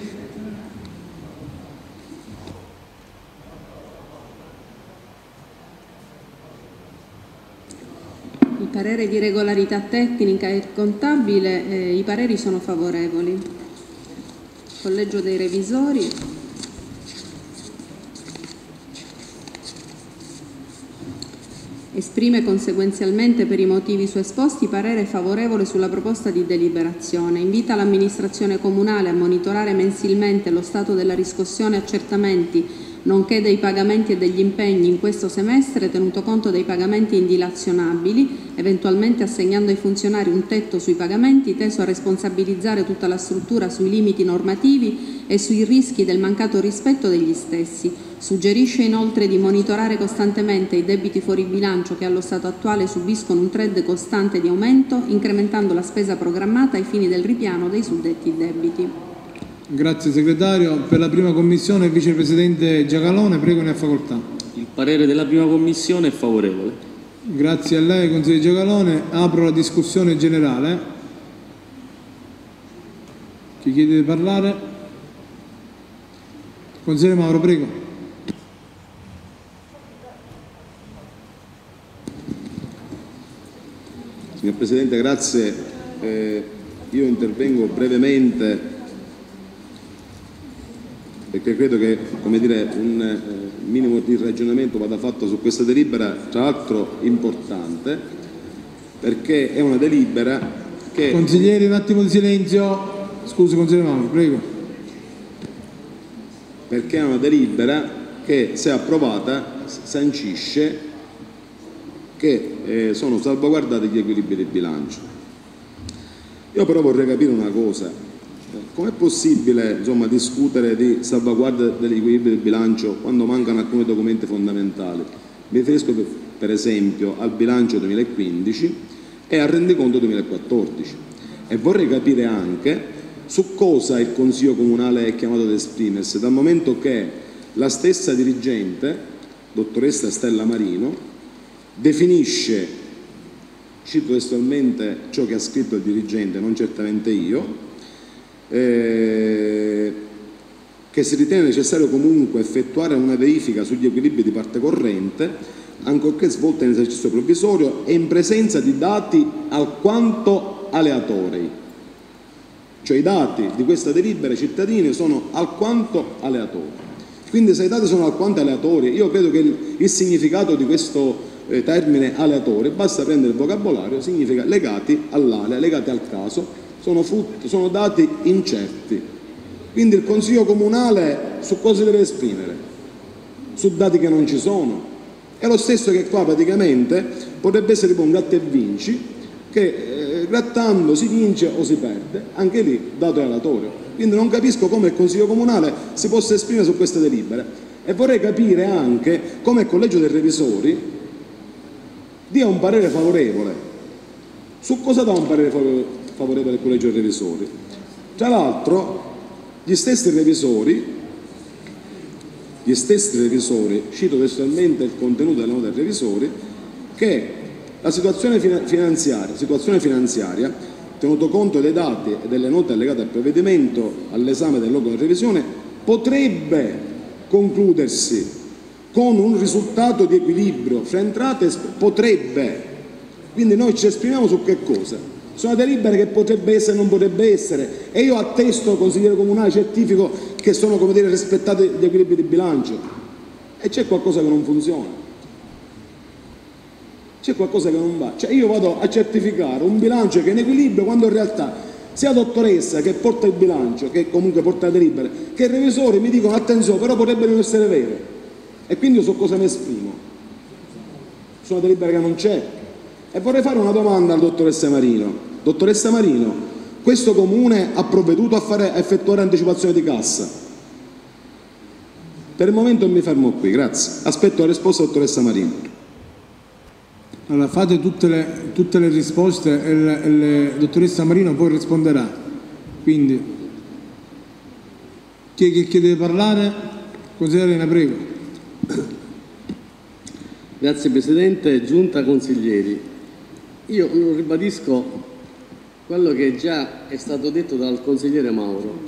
Il parere di regolarità tecnica e contabile, eh, i pareri sono favorevoli. Collegio dei revisori. Esprime conseguenzialmente, per i motivi su esposti, parere favorevole sulla proposta di deliberazione. Invita l'amministrazione comunale a monitorare mensilmente lo stato della riscossione e accertamenti nonché dei pagamenti e degli impegni in questo semestre, tenuto conto dei pagamenti indilazionabili, eventualmente assegnando ai funzionari un tetto sui pagamenti teso a responsabilizzare tutta la struttura sui limiti normativi e sui rischi del mancato rispetto degli stessi. Suggerisce inoltre di monitorare costantemente i debiti fuori bilancio che allo stato attuale subiscono un trend costante di aumento, incrementando la spesa programmata ai fini del ripiano dei suddetti debiti.
Grazie Segretario. Per la prima commissione il Vicepresidente Giacalone, prego, ne ha facoltà.
Il parere della prima commissione è favorevole.
Grazie a lei, consigliere Giacalone. Apro la discussione generale. Chi chiede di parlare? Consigliere Mauro, prego.
Signor Presidente, grazie. Eh, io intervengo brevemente perché credo che, come dire, un eh, minimo di ragionamento vada fatto su questa delibera, tra l'altro importante, perché è una delibera che...
Consiglieri, un attimo di silenzio. Scusi, consigliere Mauro, prego.
Perché è una delibera che, se approvata, sancisce che eh, sono salvaguardati gli equilibri di bilancio. Io però vorrei capire una cosa: com'è possibile, insomma, discutere di salvaguardia degli equilibri di bilancio quando mancano alcuni documenti fondamentali? Mi riferisco per, per esempio al bilancio duemilaquindici e al rendiconto duemilaquattordici, e vorrei capire anche su cosa il Consiglio Comunale è chiamato ad esprimersi, dal momento che la stessa dirigente, dottoressa Stella Marino, definisce, cito testualmente ciò che ha scritto il dirigente, non certamente io, eh, che si ritiene necessario comunque effettuare una verifica sugli equilibri di parte corrente, ancorché svolta in esercizio provvisorio e in presenza di dati alquanto aleatori. Cioè i dati di questa delibera ai cittadini sono alquanto aleatori. Quindi se i dati sono alquanto aleatori, io credo che il, il significato di questo eh, termine aleatorio, basta prendere il vocabolario, significa legati all'area, legati al caso, sono, frutti, sono dati incerti. Quindi il Consiglio Comunale su cosa si deve esprimere? Su dati che non ci sono. È lo stesso che qua praticamente potrebbe essere un gratta e vinci, che eh, grattando si vince o si perde, anche lì dato aleatorio. Quindi non capisco come il Consiglio Comunale si possa esprimere su queste delibere, e vorrei capire anche come il Collegio dei Revisori dia un parere favorevole. Su cosa dà un parere favorevole il Collegio dei Revisori? Tra l'altro gli stessi revisori, gli stessi revisori, cito testualmente il contenuto della nota dei revisori, che la situazione finanziaria, situazione finanziaria, tenuto conto dei dati e delle note allegate al provvedimento all'esame dell'organo di revisione, potrebbe concludersi con un risultato di equilibrio fra entrate e spese. Potrebbe. Quindi noi ci esprimiamo su che cosa? Su una delibera che potrebbe essere e non potrebbe essere, e io attesto, consigliere comunale, certifico che sono, come dire, rispettati gli equilibri di bilancio, e c'è qualcosa che non funziona, c'è qualcosa che non va. Cioè io vado a certificare un bilancio che è in equilibrio quando in realtà sia la dottoressa che porta il bilancio, che comunque porta la delibera, che i revisori mi dicono attenzione, però potrebbe non essere vero, e quindi io su cosa mi esprimo? Su una delibera che non c'è. E vorrei fare una domanda alla dottoressa Marino. Dottoressa Marino, questo Comune ha provveduto a, fare, a effettuare anticipazione di cassa? Per il momento mi fermo qui, grazie. Aspetto la risposta della dottoressa Marino.
Allora fate tutte le, tutte le risposte e la dottoressa Marino poi risponderà. Quindi chi è che chiede di parlare? Consigliere Arena, prego.
Grazie Presidente, Giunta, consiglieri. Io non ribadisco quello che già è stato detto dal consigliere Mauro.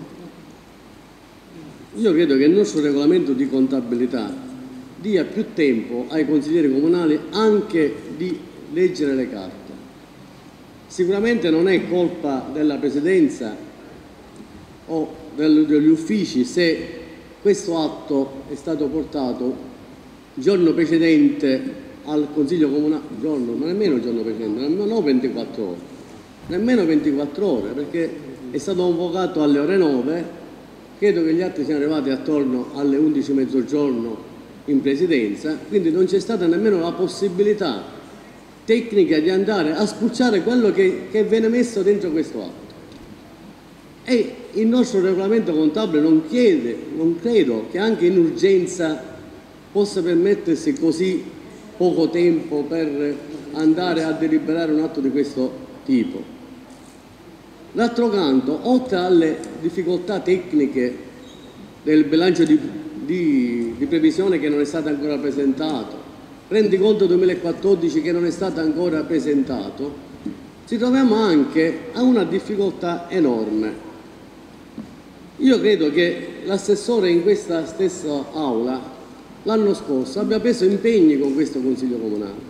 Io credo che il nostro regolamento di contabilità dia più tempo ai consiglieri comunali anche di leggere le carte. Sicuramente non è colpa della Presidenza o degli uffici se questo atto è stato portato il giorno precedente al Consiglio Comunale, giorno, ma nemmeno il giorno precedente, non ventiquattro ore, nemmeno ventiquattro ore, perché è stato convocato alle ore nove, credo che gli atti siano arrivati attorno alle undici e mezzogiorno in Presidenza, quindi non c'è stata nemmeno la possibilità tecnica di andare a spulciare quello che, che viene messo dentro questo atto. E il nostro regolamento contabile non chiede, non credo che anche in urgenza possa permettersi così poco tempo per andare a deliberare un atto di questo tipo. D'altro canto, oltre alle difficoltà tecniche del bilancio di, di, di previsione che non è stato ancora presentato, rendiconto duemilaquattordici che non è stato ancora presentato, ci troviamo anche a una difficoltà enorme. Io credo che l'assessore in questa stessa aula l'anno scorso abbia preso impegni con questo Consiglio Comunale.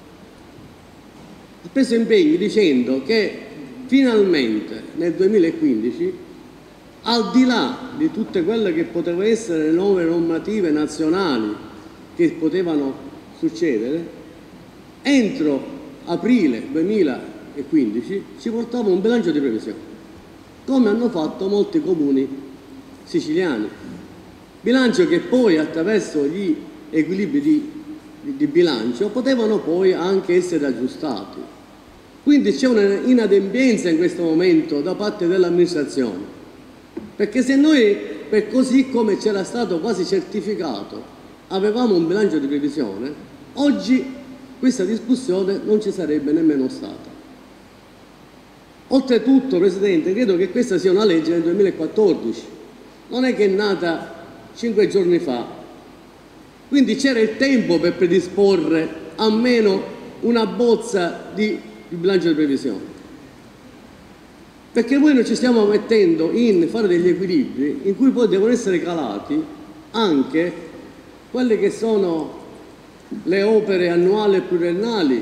Ha preso impegni dicendo che finalmente nel duemilaquindici, al di là di tutte quelle che potevano essere le nuove normative nazionali che potevano succedere, entro aprile duemilaquindici ci portava un bilancio di previsione, come hanno fatto molti comuni siciliani. Bilancio che poi attraverso gli equilibri di, di, di bilancio potevano poi anche essere aggiustati. Quindi c'è un'inadempienza in questo momento da parte dell'amministrazione, perché se noi, per così come c'era stato quasi certificato, avevamo un bilancio di previsione, oggi questa discussione non ci sarebbe nemmeno stata. Oltretutto, Presidente, credo che questa sia una legge del duemilaquattordici, non è che è nata cinque giorni fa, quindi c'era il tempo per predisporre almeno una bozza di di bilancio di previsione, perché noi non ci stiamo mettendo in fare degli equilibri in cui poi devono essere calati anche quelle che sono le opere annuali e pluriennali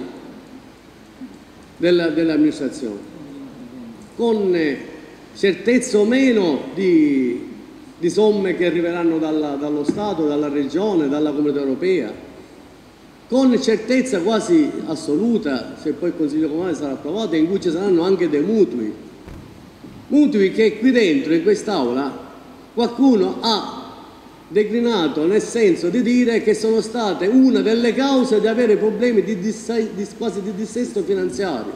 dell'amministrazione, con certezza o meno di, di somme che arriveranno dalla, dallo Stato, dalla Regione, dalla Comunità Europea, con certezza quasi assoluta, se poi il Consiglio Comunale sarà approvato, in cui ci saranno anche dei mutui, mutui che qui dentro, in quest'Aula, qualcuno ha declinato nel senso di dire che sono state una delle cause di avere problemi di, di quasi di dissesto finanziario,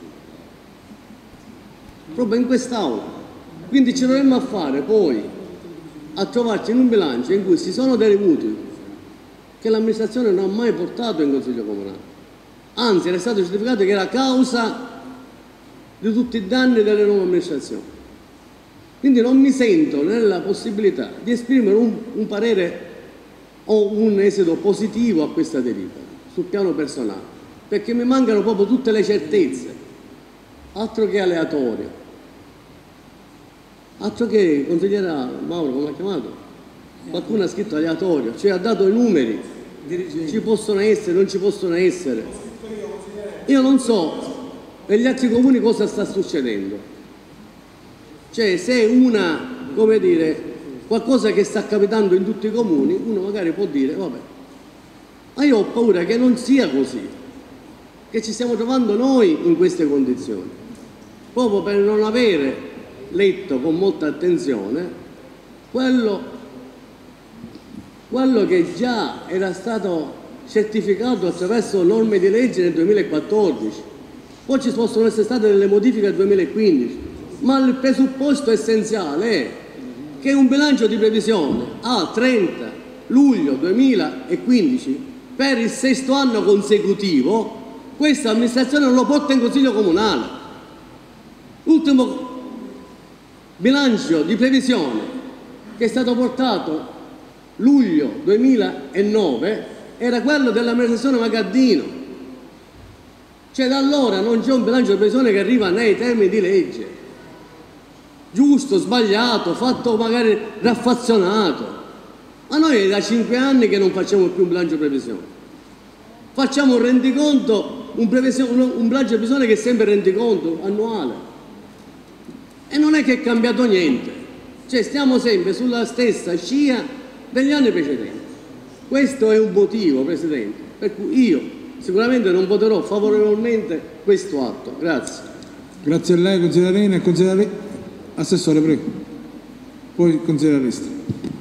proprio in quest'Aula. Quindi ci dovremmo a fare poi a trovarci in un bilancio in cui ci sono dei mutui che l'amministrazione non ha mai portato in Consiglio Comunale, anzi era stato certificato che era causa di tutti i danni delle nuove amministrazioni. Quindi non mi sento nella possibilità di esprimere un, un parere o un esito positivo a questa delibera sul piano personale, perché mi mancano proprio tutte le certezze, altro che aleatorio, altro che, consigliera Mauro, come ha chiamato? Qualcuno ha scritto aleatorio, cioè ha dato i numeri, ci possono essere, non ci possono essere. Io non so negli altri comuni cosa sta succedendo, cioè se una, come dire, qualcosa che sta capitando in tutti i comuni, uno magari può dire vabbè, ma io ho paura che non sia così, che ci stiamo trovando noi in queste condizioni, proprio per non avere letto con molta attenzione quello quello che già era stato certificato attraverso norme di legge nel duemilaquattordici. Poi ci possono essere state delle modifiche nel duemilaquindici, ma il presupposto essenziale è che un bilancio di previsione a trenta luglio duemilaquindici per il sesto anno consecutivo questa amministrazione non lo porta in Consiglio Comunale. L'ultimo bilancio di previsione che è stato portato luglio duemilanove era quello dell'amministrazione Magaddino, cioè da allora non c'è un bilancio di previsione che arriva nei termini di legge, giusto, sbagliato, fatto magari raffazzonato, ma noi è da cinque anni che non facciamo più un bilancio di previsione, facciamo un rendiconto, un, un bilancio di previsione che è sempre rendiconto annuale e non è che è cambiato niente, cioè stiamo sempre sulla stessa scia degli anni precedenti. Questo è un motivo, Presidente, per cui io sicuramente non voterò favorevolmente questo atto. Grazie.
Grazie a lei, consigliere Arena e consigliere Assessore, prego. Poi consigliere Resti.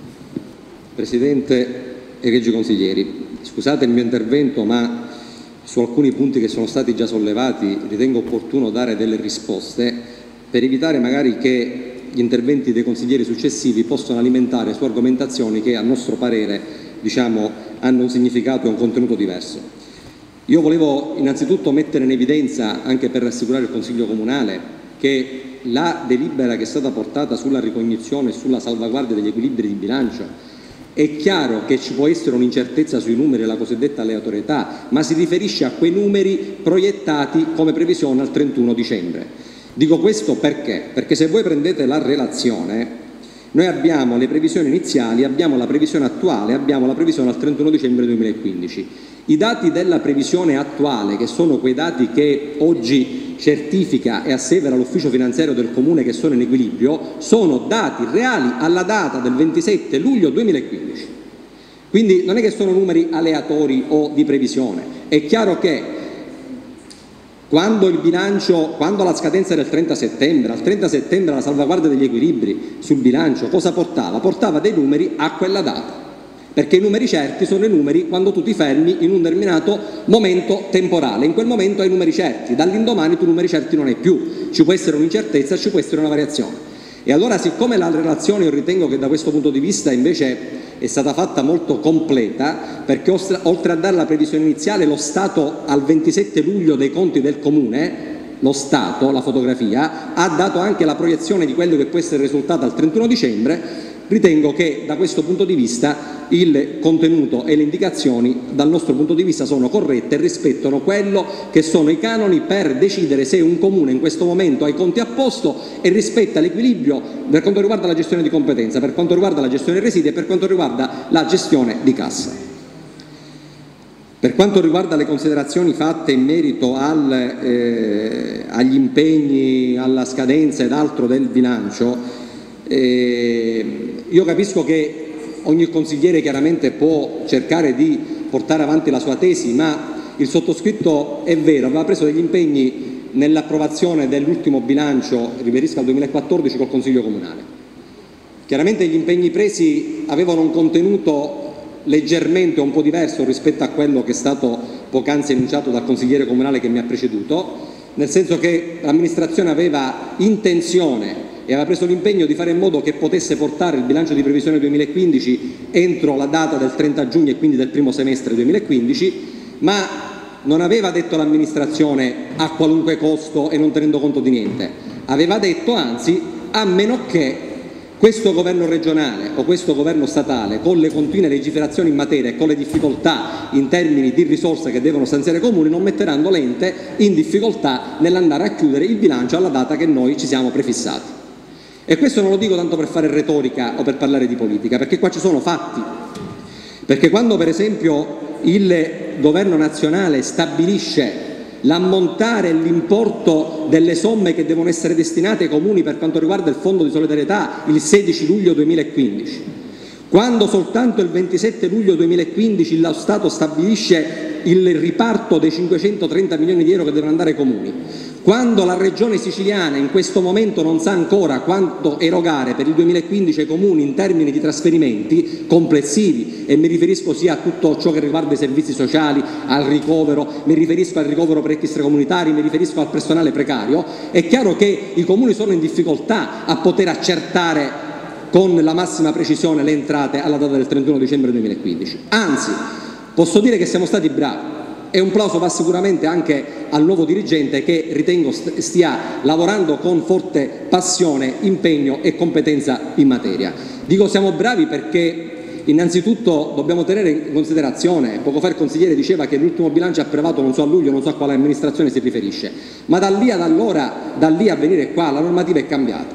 Presidente, egregi consiglieri, scusate il mio intervento, ma su alcuni punti che sono stati già sollevati ritengo opportuno dare delle risposte per evitare magari che gli interventi dei consiglieri successivi possono alimentare su argomentazioni che a nostro parere diciamo, hanno un significato e un contenuto diverso. Io volevo innanzitutto mettere in evidenza, anche per rassicurare il Consiglio Comunale, che la delibera che è stata portata sulla ricognizione e sulla salvaguardia degli equilibri di bilancio È chiaro che ci può essere un'incertezza sui numeri, la cosiddetta aleatorietà, ma si riferisce a quei numeri proiettati come previsione al trentuno dicembre. Dico questo perché? Perché se voi prendete la relazione, noi abbiamo le previsioni iniziali, abbiamo la previsione attuale, abbiamo la previsione al trentuno dicembre duemilaquindici. I dati della previsione attuale, che sono quei dati che oggi certifica e assevera l'ufficio finanziario del Comune che sono in equilibrio, sono dati reali alla data del ventisette luglio duemilaquindici. Quindi non è che sono numeri aleatori o di previsione. È chiaro che quando il bilancio, quando la scadenza del trenta settembre, al trenta settembre la salvaguardia degli equilibri sul bilancio cosa portava? Portava dei numeri a quella data, perché i numeri certi sono i numeri quando tu ti fermi in un determinato momento temporale, in quel momento hai numeri certi, dall'indomani tu numeri certi non hai più, ci può essere un'incertezza, ci può essere una variazione. E allora, siccome la relazione io ritengo che da questo punto di vista invece è stata fatta molto completa, perché oltre a dare la previsione iniziale, lo Stato al ventisette luglio dei conti del Comune, lo Stato, la fotografia, ha dato anche la proiezione di quello che può essere il risultato al trentuno dicembre, ritengo che da questo punto di vista il contenuto e le indicazioni dal nostro punto di vista sono corrette e rispettano quello che sono i canoni per decidere se un comune in questo momento ha i conti a posto e rispetta l'equilibrio per quanto riguarda la gestione di competenza, per quanto riguarda la gestione dei residui e per quanto riguarda la gestione di cassa. Per quanto riguarda le considerazioni fatte in merito al, eh, agli impegni, alla scadenza ed altro del bilancio, eh, io capisco che ogni consigliere chiaramente può cercare di portare avanti la sua tesi, ma il sottoscritto, è vero, aveva preso degli impegni nell'approvazione dell'ultimo bilancio, riferisco al duemilaquattordici, col Consiglio Comunale. Chiaramente gli impegni presi avevano un contenuto leggermente un po' diverso rispetto a quello che è stato poc'anzi enunciato dal consigliere comunale che mi ha preceduto, nel senso che l'amministrazione aveva intenzione e aveva preso l'impegno di fare in modo che potesse portare il bilancio di previsione duemilaquindici entro la data del trenta giugno e quindi del primo semestre duemilaquindici, ma non aveva detto l'amministrazione a qualunque costo e non tenendo conto di niente, aveva detto anzi a meno che questo governo regionale o questo governo statale, con le continue legiferazioni in materia e con le difficoltà in termini di risorse che devono stanziare i comuni, non metteranno l'ente in difficoltà nell'andare a chiudere il bilancio alla data che noi ci siamo prefissati. E questo non lo dico tanto per fare retorica o per parlare di politica, perché qua ci sono fatti. Perché quando per esempio il governo nazionale stabilisce l'ammontare e l'importo delle somme che devono essere destinate ai comuni per quanto riguarda il fondo di solidarietà il sedici luglio duemilaquindici, quando soltanto il ventisette luglio duemilaquindici lo Stato stabilisce il riparto dei cinquecentotrenta milioni di euro che devono andare ai comuni, quando la regione siciliana in questo momento non sa ancora quanto erogare per il duemilaquindici ai comuni in termini di trasferimenti complessivi, e mi riferisco sia a tutto ciò che riguarda i servizi sociali, al ricovero, mi riferisco al ricovero per extracomunitari, mi riferisco al personale precario, è chiaro che i comuni sono in difficoltà a poter accertare con la massima precisione le entrate alla data del trentuno dicembre duemilaquindici. Anzi, posso dire che siamo stati bravi. E un plauso va sicuramente anche al nuovo dirigente che ritengo stia lavorando con forte passione, impegno e competenza in materia. Dico siamo bravi perché innanzitutto dobbiamo tenere in considerazione, poco fa il consigliere diceva che l'ultimo bilancio approvato non so a luglio, non so a quale amministrazione si riferisce, ma da lì ad allora, da lì a venire qua, la normativa è cambiata.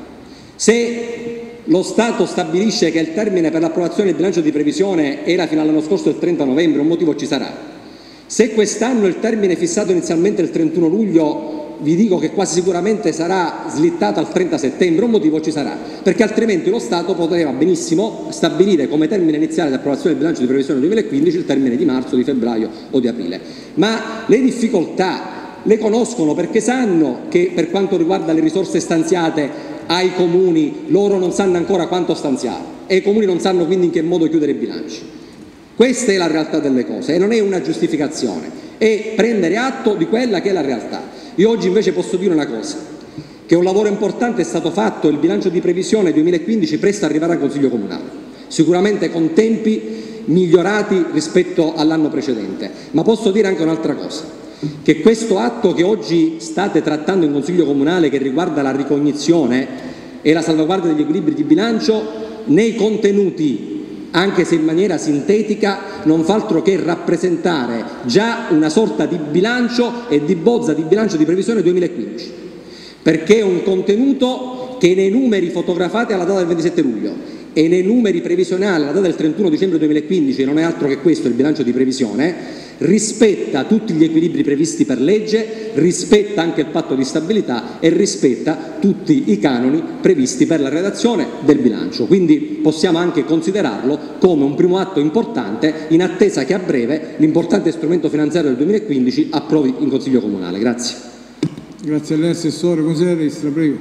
Se lo Stato stabilisce che il termine per l'approvazione del bilancio di previsione era fino all'anno scorso il trenta novembre, un motivo ci sarà. Se quest'anno il termine fissato inizialmente il trentuno luglio, vi dico che quasi sicuramente sarà slittato al trenta settembre, un motivo ci sarà, perché altrimenti lo Stato poteva benissimo stabilire come termine iniziale di approvazione del bilancio di previsione duemilaquindici il termine di marzo, di febbraio o di aprile. Ma le difficoltà le conoscono, perché sanno che per quanto riguarda le risorse stanziate ai comuni, loro non sanno ancora quanto stanziare e i comuni non sanno quindi in che modo chiudere i bilanci. Questa è la realtà delle cose e non è una giustificazione, è prendere atto di quella che è la realtà. Io oggi invece posso dire una cosa, che un lavoro importante è stato fatto, il bilancio di previsione duemilaquindici presto arriverà al Consiglio Comunale, sicuramente con tempi migliorati rispetto all'anno precedente, ma posso dire anche un'altra cosa, che questo atto che oggi state trattando in Consiglio Comunale, che riguarda la ricognizione e la salvaguardia degli equilibri di bilancio, nei contenuti anche se in maniera sintetica, non fa altro che rappresentare già una sorta di bilancio e di bozza di bilancio di previsione duemilaquindici, perché è un contenuto che nei numeri fotografati alla data del ventisette luglio e nei numeri previsionali alla data del trentuno dicembre duemilaquindici, non è altro che questo il bilancio di previsione, rispetta tutti gli equilibri previsti per legge, rispetta anche il patto di stabilità e rispetta tutti i canoni previsti per la redazione del bilancio. Quindi possiamo anche considerarlo come un primo atto importante, in attesa che a breve l'importante strumento finanziario del duemilaquindici approvi in Consiglio Comunale. Grazie.
Grazie a lei Assessore. Consigliere Istra, prego.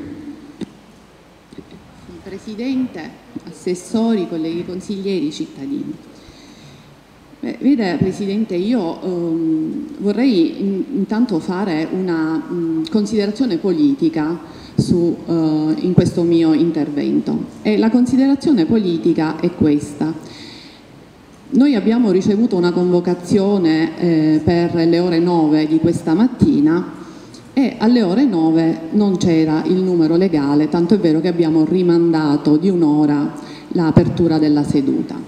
Presidente, assessori, colleghi consiglieri, cittadini. Beh, vede Presidente, io ehm, vorrei in, intanto fare una mh, considerazione politica su, eh, in questo mio intervento, e la considerazione politica è questa. Noi abbiamo ricevuto una convocazione eh, per le ore nove di questa mattina e alle ore nove non c'era il numero legale, tanto è vero che abbiamo rimandato di un'ora l'apertura della seduta.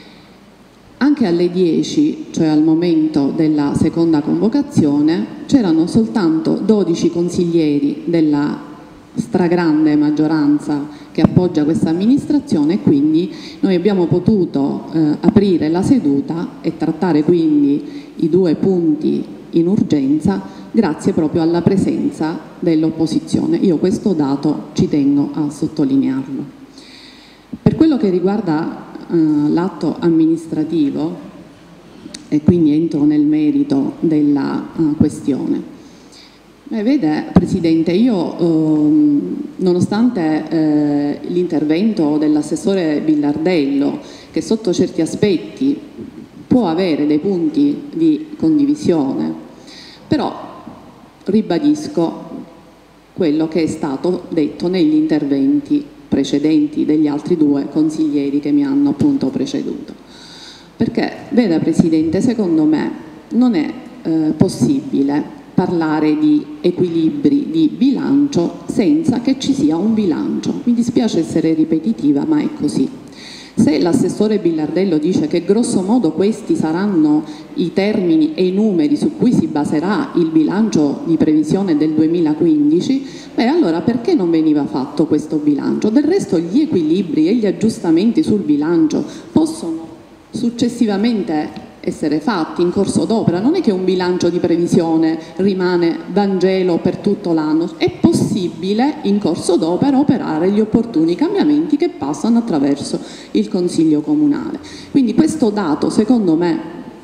Anche alle dieci, cioè al momento della seconda convocazione, c'erano soltanto dodici consiglieri della stragrande maggioranza che appoggia questa amministrazione, e quindi noi abbiamo potuto eh, aprire la seduta e trattare quindi i due punti in urgenza grazie proprio alla presenza dell'opposizione. Io questo dato ci tengo a sottolinearlo. Per quello che riguarda l'atto amministrativo, e quindi entro nel merito della uh, questione. Eh, vede Presidente, io ehm, nonostante eh, l'intervento dell'assessore Villardello, che sotto certi aspetti può avere dei punti di condivisione, però ribadisco quello che è stato detto negli interventi precedenti degli altri due consiglieri che mi hanno appunto preceduto. Perché, veda Presidente, secondo me non è eh, possibile parlare di equilibri di bilancio senza che ci sia un bilancio. Mi dispiace essere ripetitiva, ma è così. Se l'assessore Villardello dice che grosso modo questi saranno i termini e i numeri su cui si baserà il bilancio di previsione del duemilaquindici, beh allora perché non veniva fatto questo bilancio? Del resto gli equilibri e gli aggiustamenti sul bilancio possono successivamente essere fatti in corso d'opera, non è che un bilancio di previsione rimane Vangelo per tutto l'anno, è possibile in corso d'opera operare gli opportuni cambiamenti che passano attraverso il Consiglio Comunale. Quindi questo dato secondo me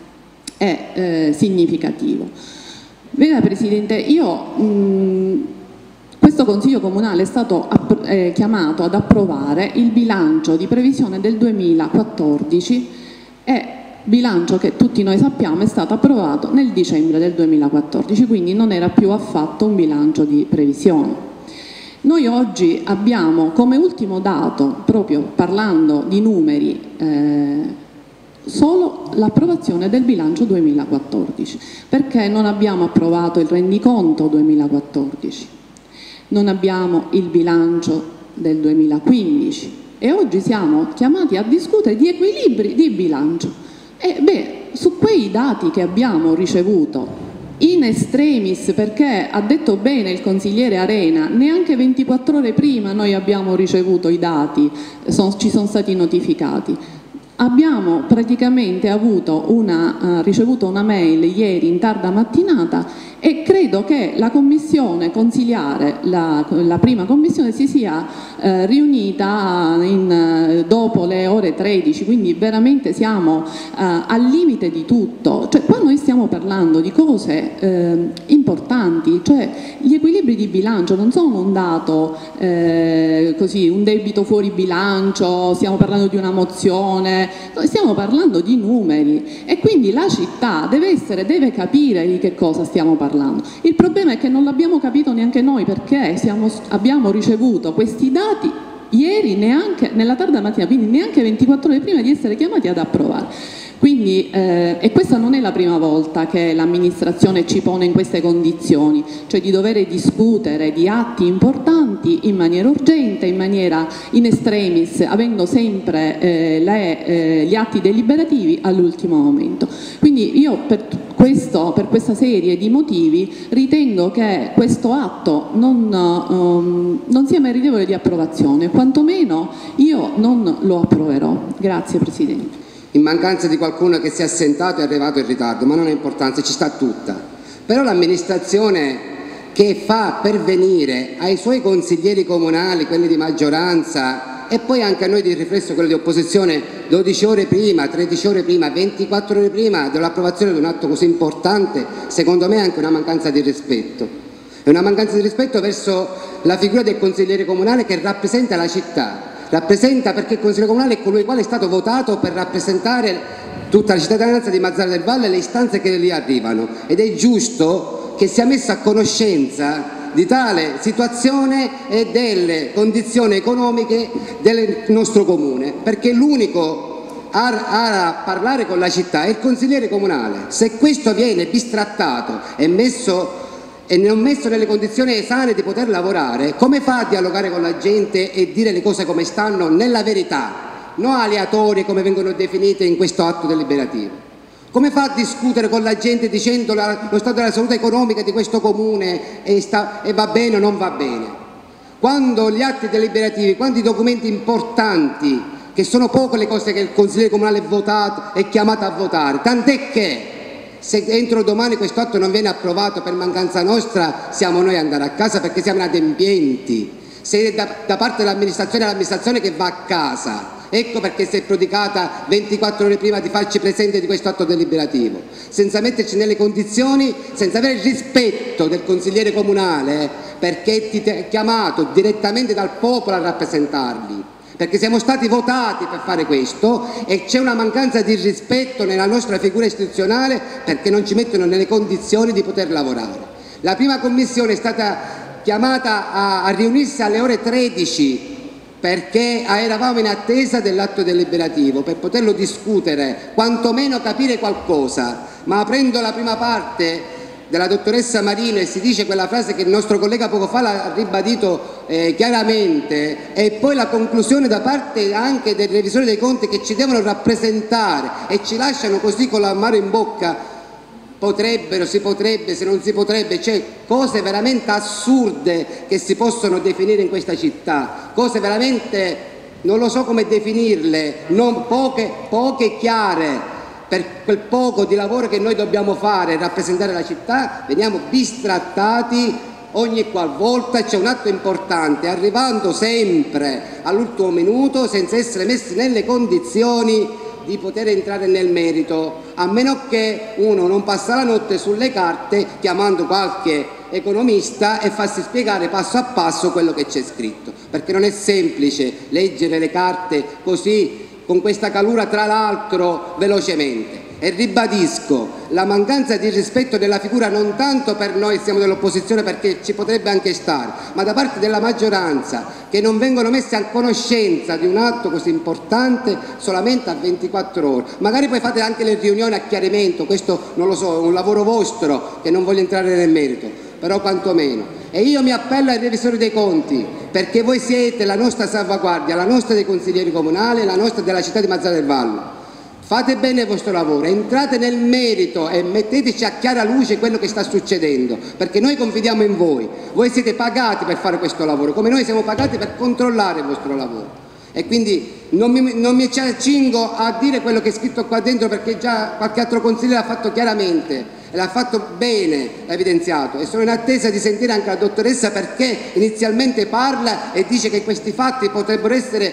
è eh, significativo. Veda Presidente, io mh, questo Consiglio Comunale è stato eh, chiamato ad approvare il bilancio di previsione del duemilaquattordici e bilancio che tutti noi sappiamo è stato approvato nel dicembre del duemilaquattordici, quindi non era più affatto un bilancio di previsione. Noi oggi abbiamo come ultimo dato, proprio parlando di numeri, eh, solo l'approvazione del bilancio duemilaquattordici, perché non abbiamo approvato il rendiconto duemilaquattordici, non abbiamo il bilancio del duemilaquindici e oggi siamo chiamati a discutere di equilibri di bilancio. E beh, su quei dati che abbiamo ricevuto in extremis, perché ha detto bene il consigliere Arena, neanche ventiquattro ore prima noi abbiamo ricevuto i dati, son, ci sono stati notificati. Abbiamo praticamente avuto una, uh, ricevuto una mail ieri in tarda mattinata e credo che la commissione consiliare, la, la prima commissione, si sia eh, riunita in, eh, dopo le ore tredici, quindi veramente siamo eh, al limite di tutto. Cioè, qua noi stiamo parlando di cose eh, importanti, cioè gli equilibri di bilancio non sono un dato eh, così, un debito fuori bilancio, stiamo parlando di una mozione, noi stiamo parlando di numeri e quindi la città deve, essere, deve capire di che cosa stiamo parlando. Il problema è che non l'abbiamo capito neanche noi, perché siamo, abbiamo ricevuto questi dati ieri neanche nella tarda mattina, quindi neanche ventiquattro ore prima di essere chiamati ad approvare.
Quindi, eh, e questa non è la prima volta che l'amministrazione ci pone in queste condizioni, cioè di dover discutere di atti importanti in maniera urgente, in maniera in extremis, avendo sempre eh, le, eh, gli atti deliberativi all'ultimo momento. Quindi io per, questo, per questa serie di motivi ritengo che questo atto non, um, non sia meritevole di approvazione, quantomeno io non lo approverò. Grazie Presidente.
In mancanza di qualcuno che si è assentato e è arrivato in ritardo, ma non ha importanza, ci sta tutta. Però l'amministrazione che fa pervenire ai suoi consiglieri comunali, quelli di maggioranza, e poi anche a noi di riflesso, quelli di opposizione, dodici ore prima, tredici ore prima, ventiquattro ore prima dell'approvazione di un atto così importante, secondo me è anche una mancanza di rispetto. È una mancanza di rispetto verso la figura del consigliere comunale che rappresenta la città. Rappresenta perché il consigliere comunale è colui il quale è stato votato per rappresentare tutta la cittadinanza di Mazara del Vallo e le istanze che lì arrivano, ed è giusto che sia messa a conoscenza di tale situazione e delle condizioni economiche del nostro comune, perché l'unico a, a parlare con la città è il consigliere comunale. Se questo viene bistrattato e messo e non messo nelle condizioni sane di poter lavorare, come fa a dialogare con la gente e dire le cose come stanno nella verità, non aleatorie come vengono definite in questo atto deliberativo? Come fa a discutere con la gente dicendo la, lo stato della salute economica di questo comune e, sta, e va bene o non va bene? Quando gli atti deliberativi, quando i documenti importanti, che sono poche le cose che il consigliere comunale è, votato, è chiamato a votare, tant'è che se entro domani questo atto non viene approvato per mancanza nostra, siamo noi ad andare a casa perché siamo inadempienti. Se da, da parte dell'amministrazione è l'amministrazione che va a casa. Ecco perché si è prodigata ventiquattro ore prima di farci presente di questo atto deliberativo, senza metterci nelle condizioni, senza avere il rispetto del consigliere comunale, perché ti è chiamato direttamente dal popolo a rappresentarli. Perché siamo stati votati per fare questo e c'è una mancanza di rispetto nella nostra figura istituzionale perché non ci mettono nelle condizioni di poter lavorare. La prima commissione è stata chiamata a, a riunirsi alle ore tredici perché eravamo in attesa dell'atto deliberativo per poterlo discutere, quantomeno capire qualcosa, ma aprendo la prima parte della dottoressa Marino e si dice quella frase che il nostro collega poco fa l'ha ribadito eh, chiaramente, e poi la conclusione da parte anche del revisore dei conti che ci devono rappresentare e ci lasciano così con l'amaro in bocca, potrebbero, si potrebbe, se non si potrebbe, cioè cose veramente assurde che si possono definire in questa città, cose veramente, non lo so come definirle, non poche, poche chiare. Per quel poco di lavoro che noi dobbiamo fare e rappresentare la città, veniamo bistrattati ogni qualvolta c'è un atto importante, arrivando sempre all'ultimo minuto senza essere messi nelle condizioni di poter entrare nel merito, a meno che uno non passa la notte sulle carte chiamando qualche economista e farsi spiegare passo a passo quello che c'è scritto, perché non è semplice leggere le carte così con questa calura, tra l'altro velocemente. E ribadisco la mancanza di rispetto della figura non tanto per noi siamo dell'opposizione, perché ci potrebbe anche stare, ma da parte della maggioranza, che non vengono messi a conoscenza di un atto così importante solamente a ventiquattro ore. Magari poi fate anche le riunioni a chiarimento, questo non lo so, è un lavoro vostro che non voglio entrare nel merito, però quantomeno. E io mi appello ai revisori dei conti, perché voi siete la nostra salvaguardia, la nostra dei consiglieri comunali, la nostra della città di Mazara del Vallo. Fate bene il vostro lavoro, entrate nel merito e metteteci a chiara luce quello che sta succedendo, perché noi confidiamo in voi. Voi siete pagati per fare questo lavoro, come noi siamo pagati per controllare il vostro lavoro. E quindi non mi, non mi ci accingo a dire quello che è scritto qua dentro, perché già qualche altro consigliere l'ha fatto chiaramente e l'ha fatto bene, l'ha evidenziato, e sono in attesa di sentire anche la dottoressa, perché inizialmente parla e dice che questi fatti potrebbero essere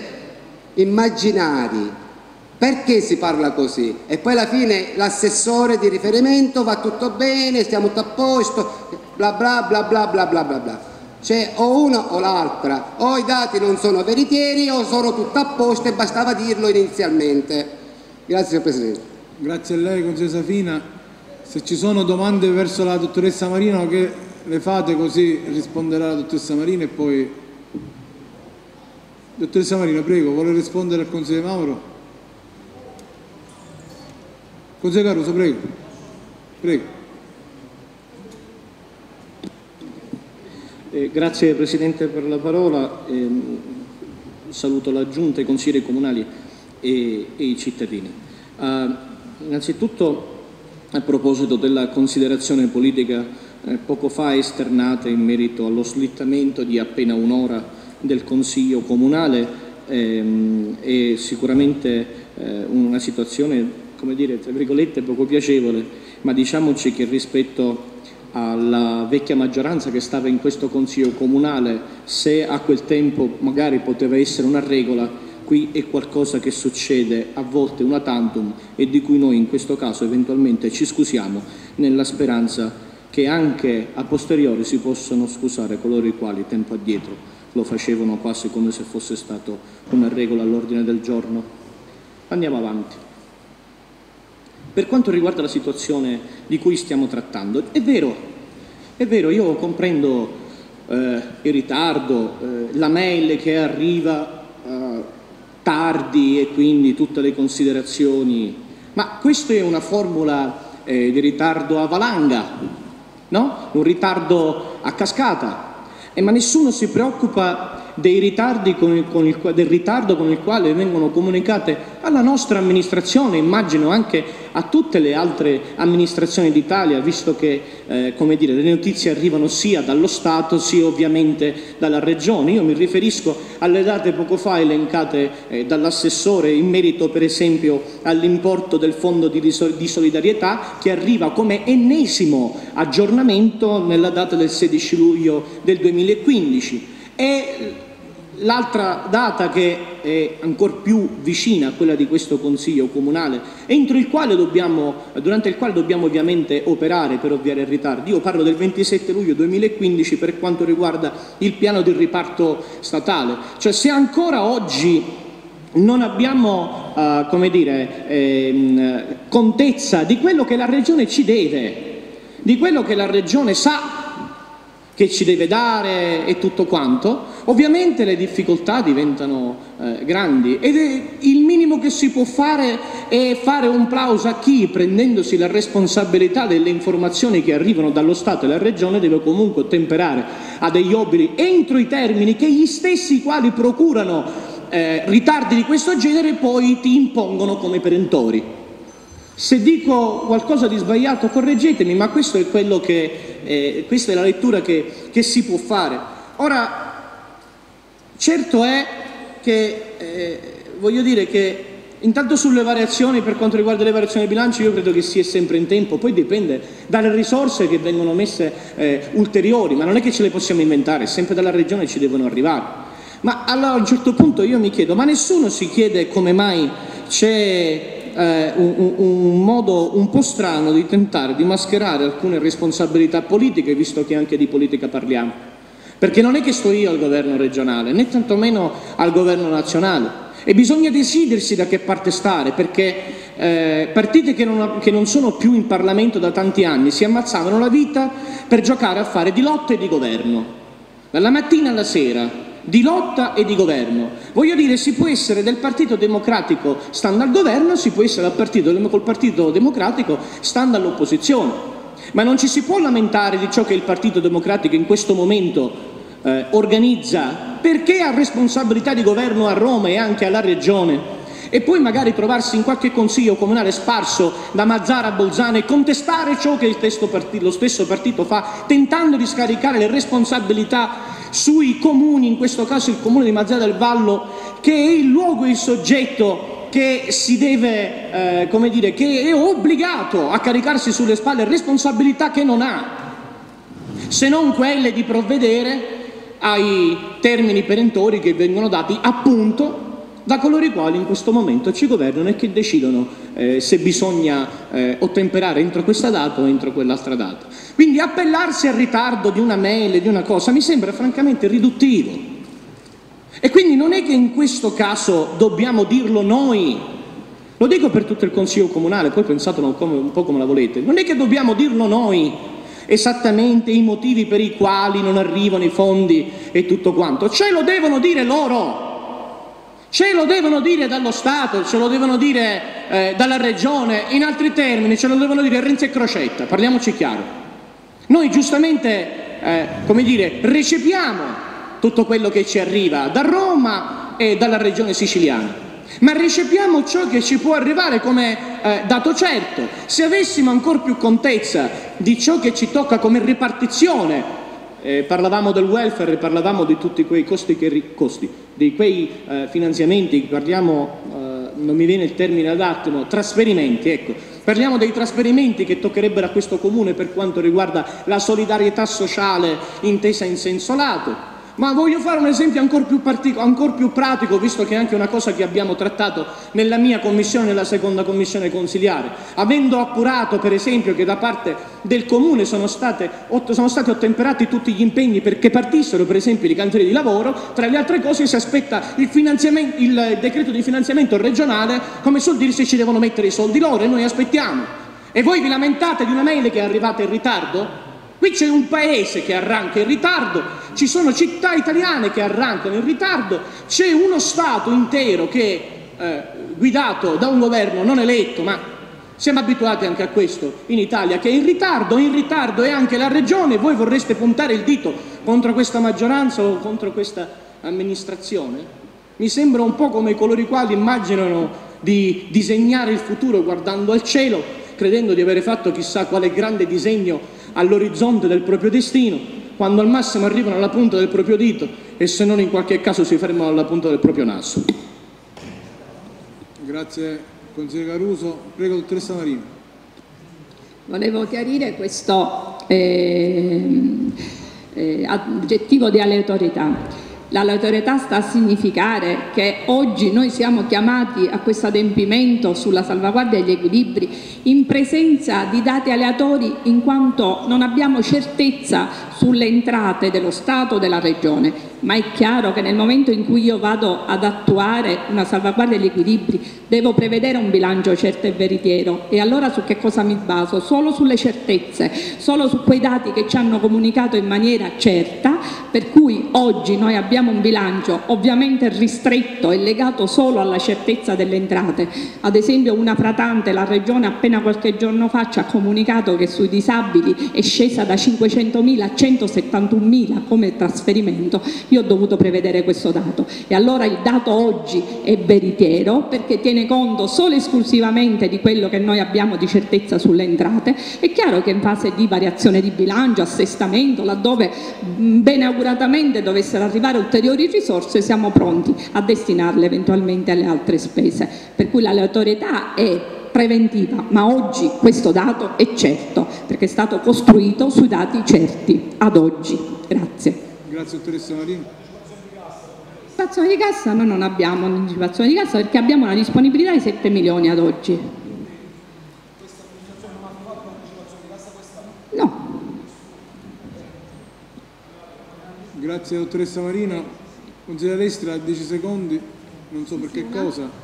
immaginari. Perché si parla così? E poi alla fine l'assessore di riferimento va tutto bene, stiamo tutto a posto, bla bla bla bla bla bla bla bla. C'è o una o l'altra, o i dati non sono veritieri o sono tutto a posto e bastava dirlo inizialmente. Grazie signor Presidente.
Grazie a lei consigliere Safina. Se ci sono domande verso la dottoressa Marino, che le fate, così risponderà la dottoressa Marino e poi... Dottoressa Marino, prego, vuole rispondere al consigliere Mauro? Consigliere Caruso, prego. Prego.
Eh, grazie Presidente per la parola. Eh, saluto la Giunta, i consiglieri comunali e, e i cittadini. Uh, innanzitutto, a proposito della considerazione politica eh, poco fa esternata in merito allo slittamento di appena un'ora del Consiglio comunale, ehm, è sicuramente eh, una situazione, come dire, tra virgolette, poco piacevole, ma diciamoci che rispetto alla vecchia maggioranza che stava in questo Consiglio comunale, se a quel tempo magari poteva essere una regola, qui è qualcosa che succede a volte una tantum e di cui noi in questo caso eventualmente ci scusiamo, nella speranza che anche a posteriori si possano scusare coloro i quali tempo addietro lo facevano quasi come se fosse stato una regola all'ordine del giorno. Andiamo avanti. Per quanto riguarda la situazione di cui stiamo trattando, è vero, è vero, io comprendo eh, il ritardo, eh, la mail che arriva eh, tardi e quindi tutte le considerazioni, ma questa è una formula eh, di ritardo a valanga, no? Un ritardo a cascata, eh, ma nessuno si preoccupa dei ritardi con il, con il, del ritardo con il quale vengono comunicate alla nostra amministrazione, immagino anche a tutte le altre amministrazioni d'Italia, visto che eh, come dire, le notizie arrivano sia dallo Stato sia ovviamente dalla Regione. Io mi riferisco alle date poco fa elencate eh, dall'assessore in merito per esempio all'importo del fondo di, di solidarietà, che arriva come ennesimo aggiornamento nella data del sedici luglio del duemilaquindici. E l'altra data che è ancora più vicina a quella di questo Consiglio comunale, entro il quale dobbiamo, durante il quale dobbiamo ovviamente operare per ovviare i ritardi. Io parlo del ventisette luglio duemilaquindici per quanto riguarda il piano di riparto statale. Cioè, se ancora oggi non abbiamo uh, come dire, ehm, contezza di quello che la Regione ci deve, di quello che la Regione sa che ci deve dare e tutto quanto, ovviamente le difficoltà diventano eh, grandi ed è il minimo che si può fare è fare un plauso a chi, prendendosi la responsabilità delle informazioni che arrivano dallo Stato e dalla Regione, deve comunque ottemperare a degli obblighi entro i termini che gli stessi quali procurano eh, ritardi di questo genere poi ti impongono come perentori. Se dico qualcosa di sbagliato correggetemi, ma questo è quello che eh, questa è la lettura che, che si può fare. Ora, certo è che eh, voglio dire che intanto sulle variazioni, per quanto riguarda le variazioni di bilancio, io credo che sia sempre in tempo, poi dipende dalle risorse che vengono messe eh, ulteriori, ma non è che ce le possiamo inventare, sempre dalla Regione ci devono arrivare. Ma allora a un certo punto io mi chiedo, ma nessuno si chiede come mai c'è Eh, un, un modo un po' strano di tentare di mascherare alcune responsabilità politiche, visto che anche di politica parliamo, perché non è che sto io al governo regionale né tantomeno al governo nazionale e bisogna decidersi da che parte stare, perché eh, partiti che non, che non sono più in Parlamento da tanti anni si ammazzavano la vita per giocare a fare di lotta e di governo, dalla mattina alla sera, di lotta e di governo. Voglio dire, si può essere del Partito Democratico stando al governo, si può essere al partito, col Partito Democratico stando all'opposizione, ma non ci si può lamentare di ciò che il Partito Democratico in questo momento eh, organizza, perché ha responsabilità di governo a Roma e anche alla Regione, e poi magari trovarsi in qualche consiglio comunale sparso da Mazara a Bolzano e contestare ciò che il stesso partito, lo stesso partito fa, tentando di scaricare le responsabilità sui comuni, in questo caso il comune di Mazara del Vallo, che è il luogo e il soggetto che si deve, eh, come dire, che è obbligato a caricarsi sulle spalle responsabilità che non ha, se non quelle di provvedere ai termini perentori che vengono dati appunto da coloro i quali in questo momento ci governano e che decidono eh, se bisogna eh, ottemperare entro questa data o entro quell'altra data. Quindi appellarsi al ritardo di una mail, di una cosa, mi sembra francamente riduttivo. E quindi non è che in questo caso dobbiamo dirlo noi, lo dico per tutto il Consiglio Comunale, poi pensatelo come, un po' come la volete, non è che dobbiamo dirlo noi esattamente i motivi per i quali non arrivano i fondi e tutto quanto, ce lo devono dire loro. Ce lo devono dire dallo Stato, ce lo devono dire
eh, dalla Regione, in altri termini ce lo devono dire Renzi e Crocetta, parliamoci chiaro. Noi giustamente, eh, come dire, recepiamo tutto quello che ci arriva da Roma e dalla Regione siciliana, ma recepiamo ciò che ci può arrivare come eh, dato certo. Se avessimo ancora più contezza di ciò che ci tocca come ripartizione, eh, parlavamo del welfare, parlavamo di tutti quei costi, che, costi di quei eh, finanziamenti, parliamo, eh, non mi viene il termine adatto, trasferimenti, ecco, parliamo dei trasferimenti che toccherebbero a questo Comune per quanto riguarda la solidarietà sociale intesa in senso lato. Ma voglio fare un esempio ancora più, ancora più pratico, visto che è anche una cosa che abbiamo trattato nella mia commissione, nella seconda commissione consiliare, avendo appurato per esempio che da parte del Comune sono, state, sono stati ottemperati tutti gli impegni perché partissero per esempio i cantieri di lavoro. Tra le altre cose si aspetta il, il decreto di finanziamento regionale, come sul dire se ci devono mettere i soldi loro, e noi aspettiamo. E voi vi lamentate di una mail che è arrivata in ritardo? Qui c'è un paese che arranca in ritardo, ci sono città italiane che arrancano in ritardo, c'è uno Stato intero che è eh, guidato da un governo non eletto, ma siamo abituati anche a questo in Italia, che è in ritardo, in ritardo è anche la Regione. Voi vorreste puntare il dito contro questa maggioranza o contro questa amministrazione? Mi sembra un po' come coloro i quali immaginano di disegnare il futuro guardando al cielo, credendo di avere fatto chissà quale grande disegno all'orizzonte del proprio destino, quando al massimo arrivano alla punta del proprio dito e se non in qualche caso si fermano alla punta del proprio naso.
Grazie consigliere Caruso. Prego dottoressa Marino.
Volevo chiarire questo eh, eh, aggettivo di aleatorietà. L'aleatorietà sta a significare che oggi noi siamo chiamati a questo adempimento sulla salvaguardia degli equilibri in presenza di dati aleatori, in quanto non abbiamo certezza sulle entrate dello Stato o della Regione. Ma è chiaro che nel momento in cui io vado ad attuare una salvaguardia degli equilibri devo prevedere un bilancio certo e veritiero, e allora su che cosa mi baso? Solo sulle certezze, solo su quei dati che ci hanno comunicato in maniera certa, per cui oggi noi abbiamo un bilancio ovviamente ristretto e legato solo alla certezza delle entrate. Ad esempio una fratante, la Regione appena qualche giorno fa ci ha comunicato che sui disabili è scesa da cinquecentomila a centosettantunomila come trasferimento. Io ho dovuto prevedere questo dato, e allora il dato oggi è veritiero perché tiene conto solo e esclusivamente di quello che noi abbiamo di certezza sulle entrate. È chiaro che in fase di variazione di bilancio, assestamento, laddove bene auguratamente dovessero arrivare ulteriori risorse, siamo pronti a destinarle eventualmente alle altre spese, per cui l'aleatorietà è preventiva, ma oggi questo dato è certo perché è stato costruito sui dati certi ad oggi. Grazie.
Grazie dottoressa Marino.
Anticipazione di cassa noi non abbiamo un'anticipazione di cassa perché abbiamo una disponibilità di sette milioni ad oggi. No.
Grazie dottoressa Marina. Consigliere Lestra a dieci secondi, non so per che cosa.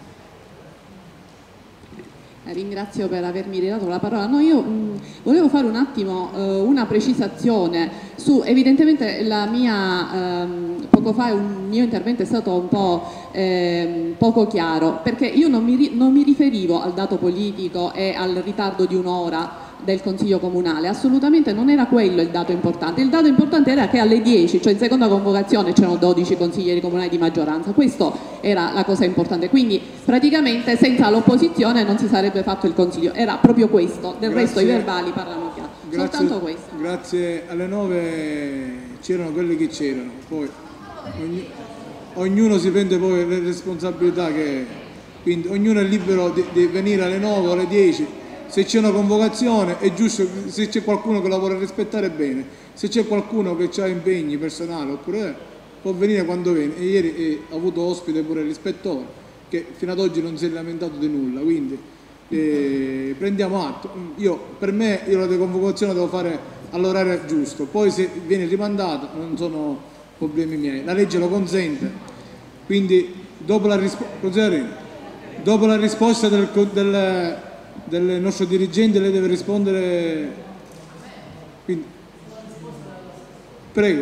Ringrazio per avermi ridato la parola. No, io mh, volevo fare un attimo eh, una precisazione su, evidentemente la mia, ehm, poco fa un mio intervento è stato un po' ehm, poco chiaro, perché io non mi, non mi riferivo al dato politico e al ritardo di un'ora del Consiglio Comunale, assolutamente non era quello il dato importante. Il dato importante era che alle dieci, cioè in seconda convocazione, c'erano dodici consiglieri comunali di maggioranza. Questo era la cosa importante, quindi praticamente senza l'opposizione non si sarebbe fatto il Consiglio, era proprio questo. Del
Grazie.
resto i verbali parlano chiaro,
Grazie,
soltanto questo.
Grazie. Alle nove c'erano quelli che c'erano, poi ogni, ognuno si prende poi le responsabilità che, quindi ognuno è libero di, di venire alle nove o alle dieci. Se c'è una convocazione è giusto, se c'è qualcuno che la vuole rispettare bene, se c'è qualcuno che ha impegni personali oppure eh, può venire quando viene. E ieri eh, ho avuto ospite pure l'ispettore che fino ad oggi non si è lamentato di nulla, quindi eh, prendiamo atto. Io, per me io la convocazione devo fare all'orario giusto, poi se viene rimandata non sono problemi miei, la legge lo consente. Quindi dopo la, rispo dopo la risposta del, del del nostro dirigente lei deve rispondere. Quindi, prego.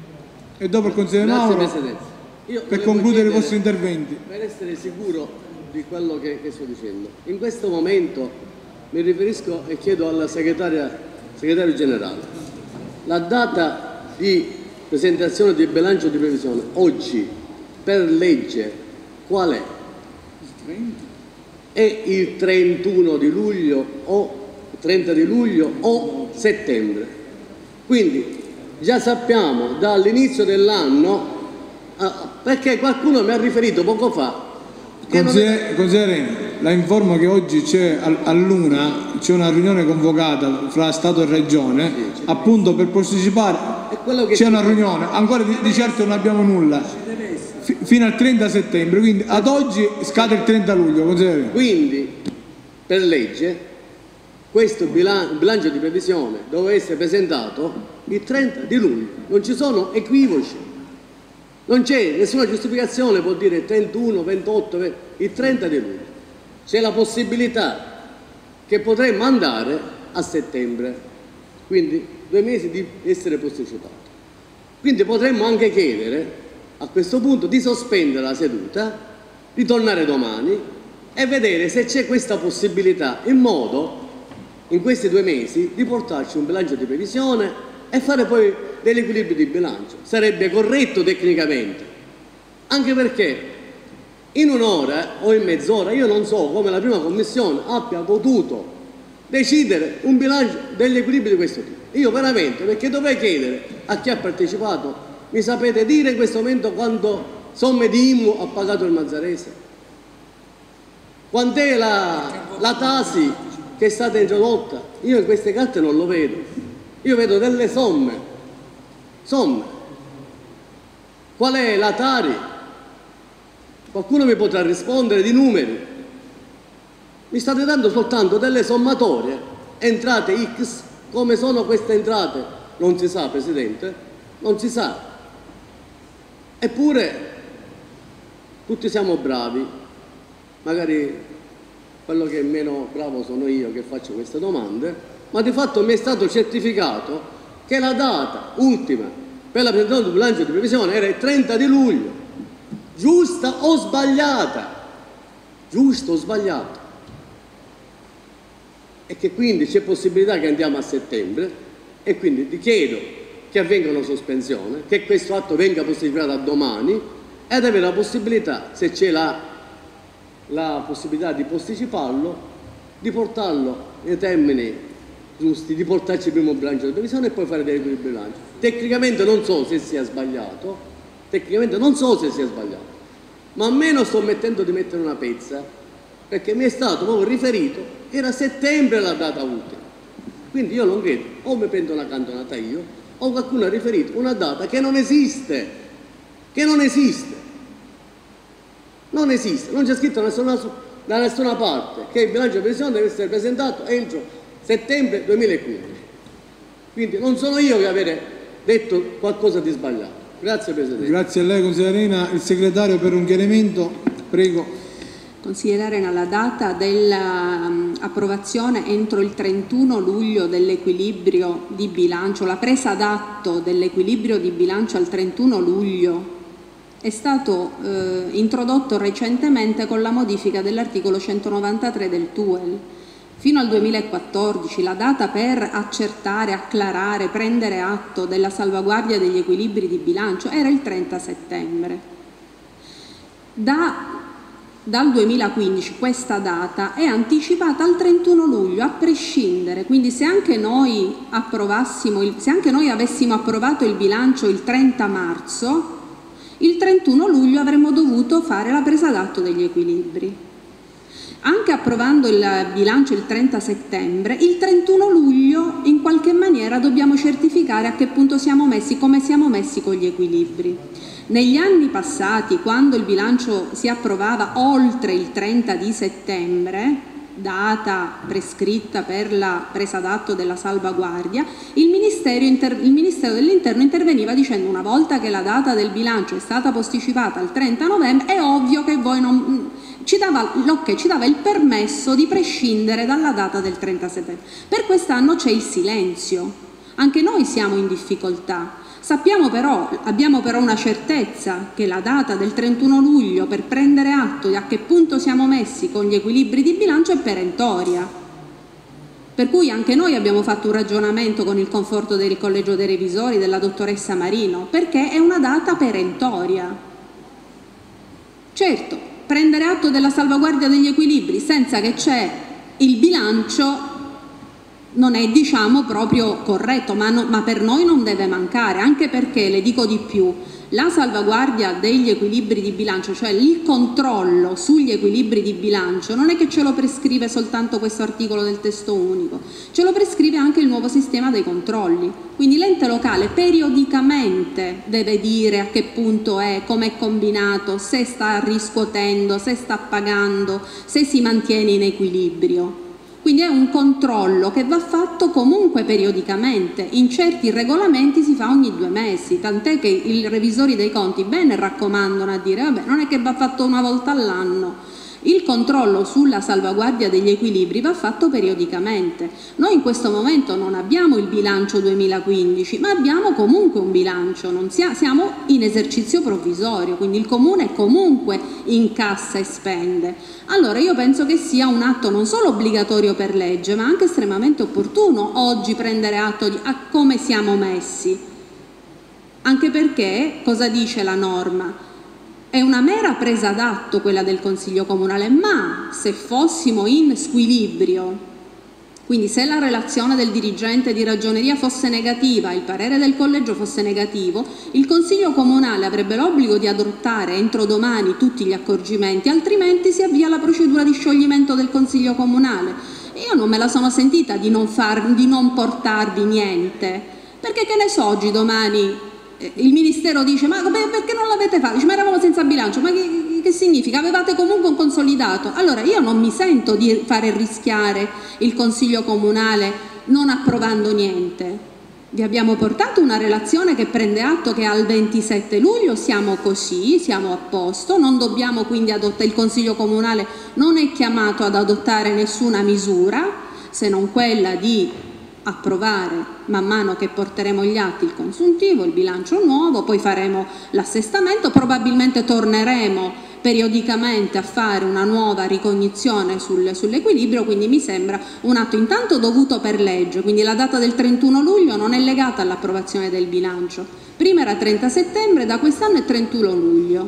E dopo il consigliere Mauro per concludere i vostri interventi.
Per essere sicuro di quello che, che sto dicendo. In questo momento mi riferisco e chiedo alla segretaria, segretario generale, la data di presentazione del bilancio di previsione oggi per legge qual è? È il trentuno di luglio o trenta di luglio o settembre? Quindi già sappiamo dall'inizio dell'anno, eh, perché qualcuno mi ha riferito poco fa.
Consigliere, consigliere, la informo che oggi c'è all'una c'è una riunione convocata fra Stato e Regione, sì, appunto per posticipare. C'è una riunione, ancora di, di certo non abbiamo nulla, F fino al trenta settembre, quindi ad oggi scade il trenta luglio, consigliere.
Quindi per legge questo bilan bilancio di previsione doveva essere presentato il trenta di luglio, non ci sono equivoci, non c'è nessuna giustificazione, può dire trentuno, ventotto, il trenta di luglio. C'è la possibilità che potremmo andare a settembre, quindi due mesi di essere posticipato. Quindi potremmo anche chiedere a questo punto di sospendere la seduta, di tornare domani e vedere se c'è questa possibilità, in modo in questi due mesi di portarci un bilancio di previsione e fare poi degli equilibri di bilancio. Sarebbe corretto tecnicamente, anche perché in un'ora o in mezz'ora io non so come la prima commissione abbia potuto decidere un bilancio degli equilibri di questo tipo. Io veramente, perché dovrei chiedere a chi ha partecipato, mi sapete dire in questo momento quanto somme di I M U ha pagato il Mazzarese? Quant'è la, la Tasi che è stata introdotta? Io in queste carte non lo vedo, io vedo delle somme, somme. Qual è la Tari? Qualcuno mi potrà rispondere di numeri? Mi state dando soltanto delle sommatorie, entrate X, come sono queste entrate? Non si sa, Presidente, non si sa. Eppure tutti siamo bravi, magari quello che è meno bravo sono io che faccio queste domande, ma di fatto mi è stato certificato che la data ultima per la presentazione del bilancio di previsione era il trenta di luglio, giusta o sbagliata? Giusta o sbagliata? E che quindi c'è possibilità che andiamo a settembre e quindi ti chiedo che avvenga una sospensione, che questo atto venga posticipato a domani ed avere la possibilità, se c'è la, la possibilità di posticiparlo, di portarlo nei termini giusti, di portarci prima un bilancio di previsione e poi fare dei bilanci. Tecnicamente non so se sia sbagliato, tecnicamente non so se sia sbagliato, ma almeno sto mettendo di mettere una pezza, perché mi è stato proprio riferito, era settembre la data ultima. Quindi io non credo, o mi prendo una cantonata io, o qualcuno ha riferito una data che non esiste, che non esiste, non esiste, non c'è scritto da nessuna, da nessuna parte che il bilancio di previsione deve essere presentato entro settembre duemilaquindici. Quindi non sono io che avere detto qualcosa di sbagliato. Grazie Presidente.
Grazie a lei, consigliere Arena. Il segretario per un chiarimento, prego.
Consigliere Arena, la data dell'approvazione entro il trentuno luglio dell'equilibrio di bilancio, la presa d'atto dell'equilibrio di bilancio al trentuno luglio è stato eh, introdotto recentemente con la modifica dell'articolo centonovantatré del T U E L. Fino al duemilaquattordici la data per accertare, acclarare, prendere atto della salvaguardia degli equilibri di bilancio era il trenta settembre. Da Dal duemilaquindici questa data è anticipata al trentuno luglio a prescindere, quindi se anche noi approvassimo il, se anche noi avessimo approvato il bilancio il trenta marzo, il trentuno luglio avremmo dovuto fare la presa d'atto degli equilibri. Anche approvando il bilancio il trenta settembre, il trentuno luglio in qualche maniera dobbiamo certificare a che punto siamo messi, come siamo messi con gli equilibri. Negli anni passati, quando il bilancio si approvava oltre il trenta di settembre, data prescritta per la presa d'atto della salvaguardia, il Ministero, il Ministero dell'Interno interveniva dicendo: una volta che la data del bilancio è stata posticipata al trenta novembre, è ovvio che voi non... ci dava, okay, ci dava il permesso di prescindere dalla data del trenta settembre. Per quest'anno c'è il silenzio, anche noi siamo in difficoltà. Sappiamo però, abbiamo però una certezza che la data del trentuno luglio per prendere atto di a che punto siamo messi con gli equilibri di bilancio è perentoria. Per cui anche noi abbiamo fatto un ragionamento con il conforto del Collegio dei Revisori, della dottoressa Marino, perché è una data perentoria. Certo, prendere atto della salvaguardia degli equilibri senza che c'è il bilancio non è, diciamo, proprio corretto, ma, no, ma per noi non deve mancare, anche perché, le dico di più, la salvaguardia degli equilibri di bilancio, cioè il controllo sugli equilibri di bilancio, non è che ce lo prescrive soltanto questo articolo del testo unico, ce lo prescrive anche il nuovo sistema dei controlli. Quindi l'ente locale periodicamente deve dire a che punto è, come è combinato, se sta riscuotendo, se sta pagando, se si mantiene in equilibrio. Quindi è un controllo che va fatto comunque periodicamente, in certi regolamenti si fa ogni due mesi, tant'è che i revisori dei conti bene raccomandano a dire vabbè, non è che va fatto una volta all'anno, il controllo sulla salvaguardia degli equilibri va fatto periodicamente. Noi in questo momento non abbiamo il bilancio duemilaquindici, ma abbiamo comunque un bilancio, non sia, siamo in esercizio provvisorio, quindi il Comune comunque incassa e spende. Allora io penso che sia un atto non solo obbligatorio per legge, ma anche estremamente opportuno oggi prendere atto di a come siamo messi. Anche perché, cosa dice la norma? È una mera presa d'atto quella del Consiglio Comunale, ma se fossimo in squilibrio, quindi se la relazione del dirigente di ragioneria fosse negativa, il parere del collegio fosse negativo, il Consiglio Comunale avrebbe l'obbligo di adottare entro domani tutti gli accorgimenti, altrimenti si avvia la procedura di scioglimento del Consiglio Comunale. Io non me la sono sentita di non, far, di non portarvi niente, perché che ne so oggi, domani il Ministero dice ma perché non l'avete fatto? Dice, ma eravamo senza bilancio, ma che, che significa? Avevate comunque un consolidato. Allora io non mi sento di fare rischiare il Consiglio Comunale non approvando niente. Vi abbiamo portato una relazione che prende atto che al ventisette luglio siamo così, siamo a posto, non dobbiamo quindi adottare, il Consiglio Comunale non è chiamato ad adottare nessuna misura se non quella di approvare man mano che porteremo gli atti il consuntivo, il bilancio nuovo, poi faremo l'assestamento, probabilmente torneremo periodicamente a fare una nuova ricognizione sul, sull'equilibrio, quindi mi sembra un atto intanto dovuto per legge, quindi la data del trentuno luglio non è legata all'approvazione del bilancio, prima era trenta settembre, da quest'anno è trentuno luglio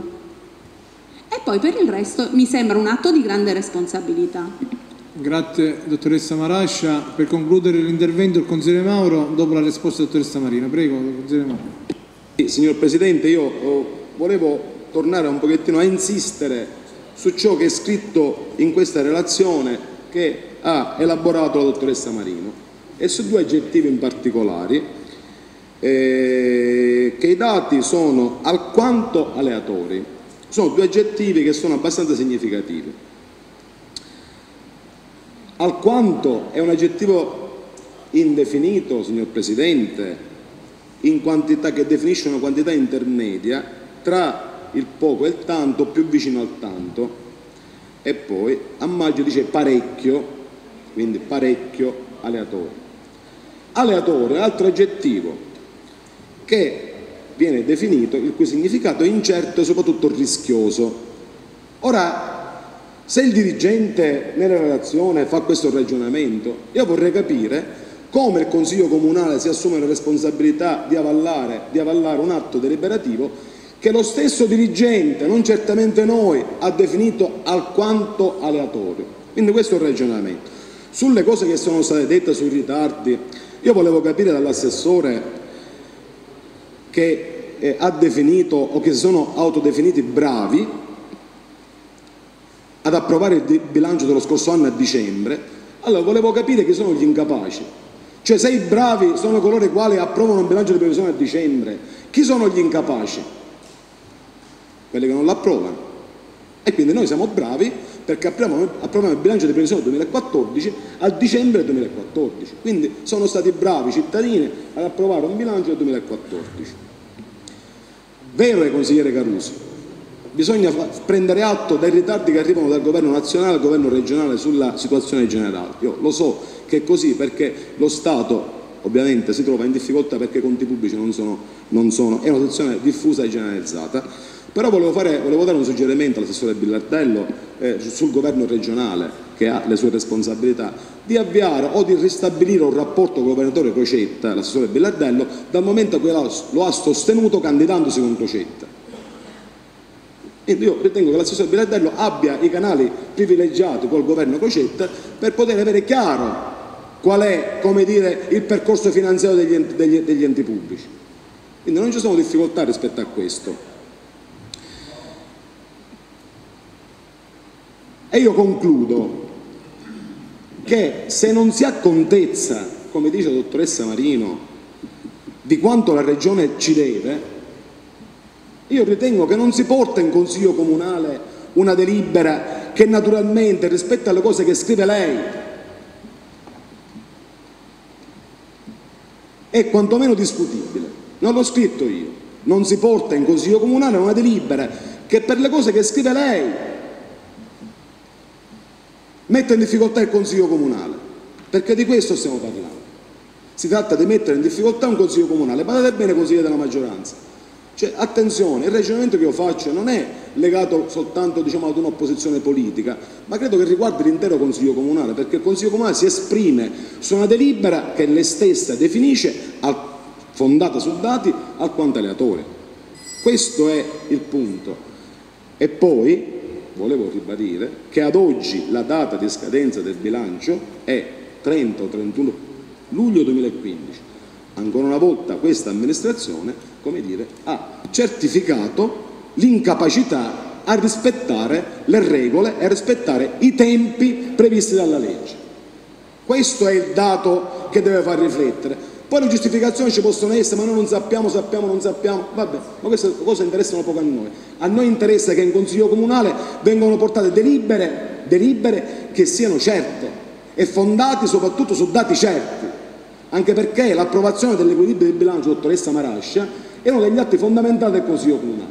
e poi per il resto mi sembra un atto di grande responsabilità.
Grazie dottoressa Marascia. Per concludere l'intervento il consigliere Mauro, dopo la risposta della dottoressa Marino. Prego, consigliere Mauro.
Sì, signor Presidente, io oh, volevo tornare un pochettino a insistere su ciò che è scritto in questa relazione che ha elaborato la dottoressa Marino e su due aggettivi in particolare, eh, che i dati sono alquanto aleatori. Sono due aggettivi che sono abbastanza significativi. Alquanto è un aggettivo indefinito, signor Presidente, in quantità, che definisce una quantità intermedia tra il poco e il tanto, più vicino al tanto, e poi a maggio dice parecchio, quindi parecchio aleatorio. Aleatorio è altro aggettivo che viene definito, il cui significato è incerto e soprattutto rischioso. Ora, se il dirigente nella relazione fa questo ragionamento, io vorrei capire come il Consiglio Comunale si assume la responsabilità di avallare, di avallare un atto deliberativo che lo stesso dirigente, non certamente noi, ha definito alquanto aleatorio. Quindi questo è il ragionamento. Sulle cose che sono state dette sui ritardi, io volevo capire dall'assessore che eh, ha definito o che si sono autodefiniti bravi ad approvare il bilancio dello scorso anno a dicembre, allora volevo capire chi sono gli incapaci. Cioè se i bravi sono coloro i quali approvano un bilancio di previsione a dicembre, chi sono gli incapaci? Quelli che non l'approvano. E quindi noi siamo bravi perché approviamo, approviamo il bilancio di previsione duemilaquattordici a dicembre duemilaquattordici. Quindi sono stati bravi i cittadini ad approvare un bilancio del duemilaquattordici. Vero è, consigliere Caruso? Bisogna prendere atto dei ritardi che arrivano dal governo nazionale al governo regionale sulla situazione generale. Io lo so che è così perché lo Stato ovviamente si trova in difficoltà perché i conti pubblici non sono, non sono è una situazione diffusa e generalizzata. Però volevo, fare, volevo dare un suggerimento all'assessore Billardello eh, sul governo regionale, che ha le sue responsabilità, di avviare o di ristabilire un rapporto con il governatore Crocetta, l'assessore Billardello, dal momento che lo ha sostenuto candidandosi con Crocetta. Io ritengo che l'assessore Billardello abbia i canali privilegiati col governo Crocetta per poter avere chiaro qual è, come dire, il percorso finanziario degli enti, degli, degli enti pubblici. Quindi non ci sono difficoltà rispetto a questo. E io concludo che se non si ha contezza, come dice la dottoressa Marino, di quanto la Regione ci deve, io ritengo che non si porta in Consiglio Comunale una delibera che naturalmente rispetto alle cose che scrive lei è quantomeno discutibile. Non l'ho scritto io. Non si porta in Consiglio Comunale una delibera che per le cose che scrive lei mette in difficoltà il Consiglio Comunale, perché di questo stiamo parlando. Si tratta di mettere in difficoltà un Consiglio Comunale. Badate bene, consiglieri della maggioranza. Cioè, attenzione, il ragionamento che io faccio non è legato soltanto, diciamo, ad un'opposizione politica, ma credo che riguardi l'intero Consiglio Comunale, perché il Consiglio Comunale si esprime su una delibera che lei stessa definisce, al, fondata su dati, alquanto aleatoria. Questo è il punto. E poi volevo ribadire che ad oggi la data di scadenza del bilancio è trenta o trentuno luglio duemilaquindici. Ancora una volta questa amministrazione, come dire, ha certificato l'incapacità a rispettare le regole e a rispettare i tempi previsti dalla legge. Questo è il dato che deve far riflettere. Poi le giustificazioni ci possono essere, ma noi non sappiamo, sappiamo, non sappiamo, vabbè, ma queste cose interessano poco a noi. A noi interessa che in Consiglio Comunale vengano portate delibere, delibere che siano certe e fondate soprattutto su dati certi, anche perché l'approvazione dell'equilibrio del bilancio, dottoressa Marascia, è uno degli atti fondamentali del Consiglio Comunale.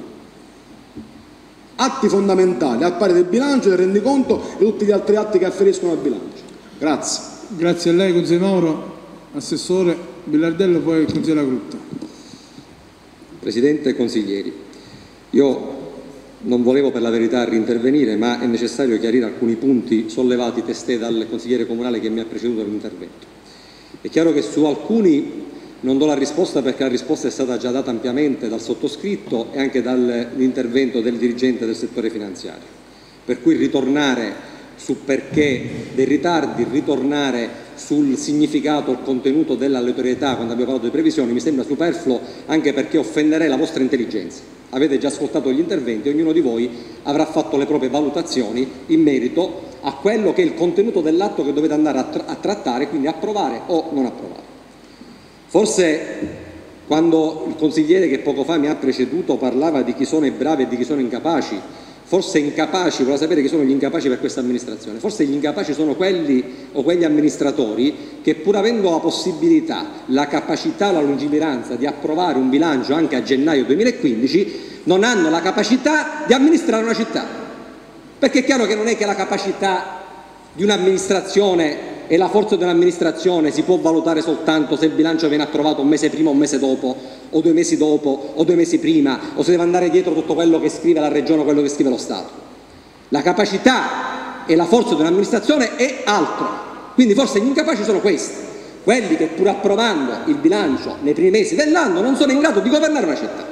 Atti fondamentali, al pari del bilancio, del rendiconto e tutti gli altri atti che afferiscono al bilancio. Grazie.
Grazie a lei, consigliere Mauro. Assessore Billardello, poi il consigliere La Grutta.
Presidente e consiglieri, io non volevo per la verità rintervenire, ma è necessario chiarire alcuni punti sollevati testé dal consigliere comunale che mi ha preceduto nell'intervento. È chiaro che su alcuni non do la risposta perché la risposta è stata già data ampiamente dal sottoscritto e anche dall'intervento del dirigente del settore finanziario. Per cui ritornare su perché dei ritardi, ritornare sul significato, il contenuto dell'aleatorietà quando abbiamo parlato di previsioni mi sembra superfluo, anche perché offenderei la vostra intelligenza. Avete già ascoltato gli interventi, ognuno di voi avrà fatto le proprie valutazioni in merito a quello che è il contenuto dell'atto che dovete andare a, tra a trattare, quindi approvare o non approvare. Forse quando il consigliere che poco fa mi ha preceduto parlava di chi sono i bravi e di chi sono incapaci, forse incapaci, voleva sapere chi sono gli incapaci per questa amministrazione, forse gli incapaci sono quelli o quegli amministratori che pur avendo la possibilità, la capacità, la lungimiranza di approvare un bilancio anche a gennaio duemilaquindici non hanno la capacità di amministrare una città, perché è chiaro che non è che la capacità di un'amministrazione e la forza dell'amministrazione si può valutare soltanto se il bilancio viene approvato un mese prima o un mese dopo, o due mesi dopo, o due mesi prima, o se deve andare dietro tutto quello che scrive la Regione o quello che scrive lo Stato. La capacità e la forza dell'amministrazione è altro. Quindi forse gli incapaci sono questi, quelli che pur approvando il bilancio nei primi mesi dell'anno non sono in grado di governare una città.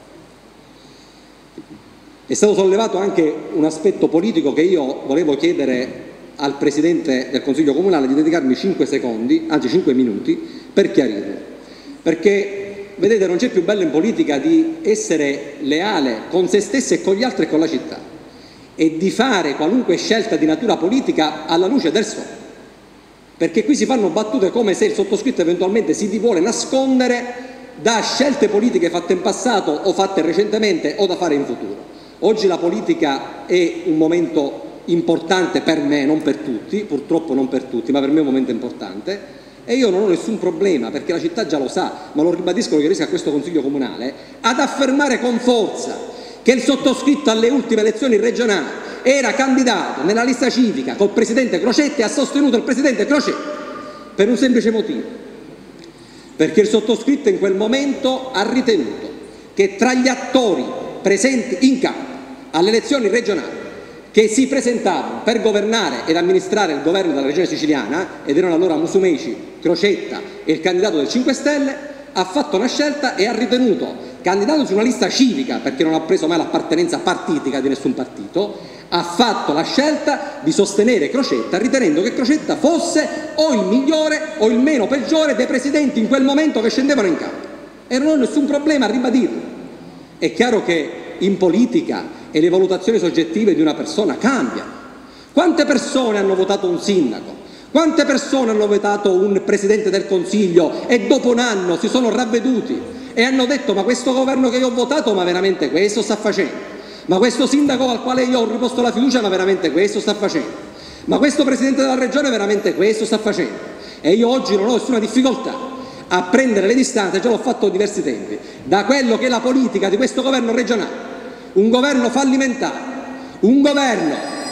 È stato sollevato anche un aspetto politico che io volevo chiedere al Presidente del Consiglio Comunale di dedicarmi cinque secondi, anzi cinque minuti, per chiarirlo. Perché, vedete, non c'è più bello in politica di essere leale con se stessi e con gli altri e con la città, e di fare qualunque scelta di natura politica alla luce del sole. Perché qui si fanno battute come se il sottoscritto eventualmente si vuole nascondere da scelte politiche fatte in passato o fatte recentemente o da fare in futuro. Oggi la politica è un momento importante per me, non per tutti, purtroppo non per tutti, ma per me è un momento importante e io non ho nessun problema, perché la città già lo sa, ma lo ribadisco che riesca a questo Consiglio Comunale, ad affermare con forza che il sottoscritto alle ultime elezioni regionali era candidato nella lista civica col Presidente Crocetta e ha sostenuto il Presidente Crocetta per un semplice motivo, perché il sottoscritto in quel momento ha ritenuto che tra gli attori presenti in campo alle elezioni regionali che si presentavano per governare ed amministrare il governo della regione siciliana, ed erano allora Musumeci, Crocetta e il candidato del cinque Stelle, ha fatto una scelta e ha ritenuto, candidato su una lista civica, perché non ha preso mai l'appartenenza partitica di nessun partito, ha fatto la scelta di sostenere Crocetta, ritenendo che Crocetta fosse o il migliore o il meno peggiore dei presidenti in quel momento che scendevano in campo. E non ho nessun problema a ribadirlo. È chiaro che in politica e le valutazioni soggettive di una persona cambiano. Quante persone hanno votato un sindaco? Quante persone hanno votato un presidente del Consiglio e dopo un anno si sono ravveduti e hanno detto: ma questo governo che io ho votato, ma veramente questo sta facendo? Ma questo sindaco al quale io ho riposto la fiducia, ma veramente questo sta facendo? Ma questo presidente della regione veramente questo sta facendo? E io oggi non ho nessuna difficoltà a prendere le distanze, già l'ho fatto diversi tempi, da quello che è la politica di questo governo regionale. Un governo fallimentare, un governo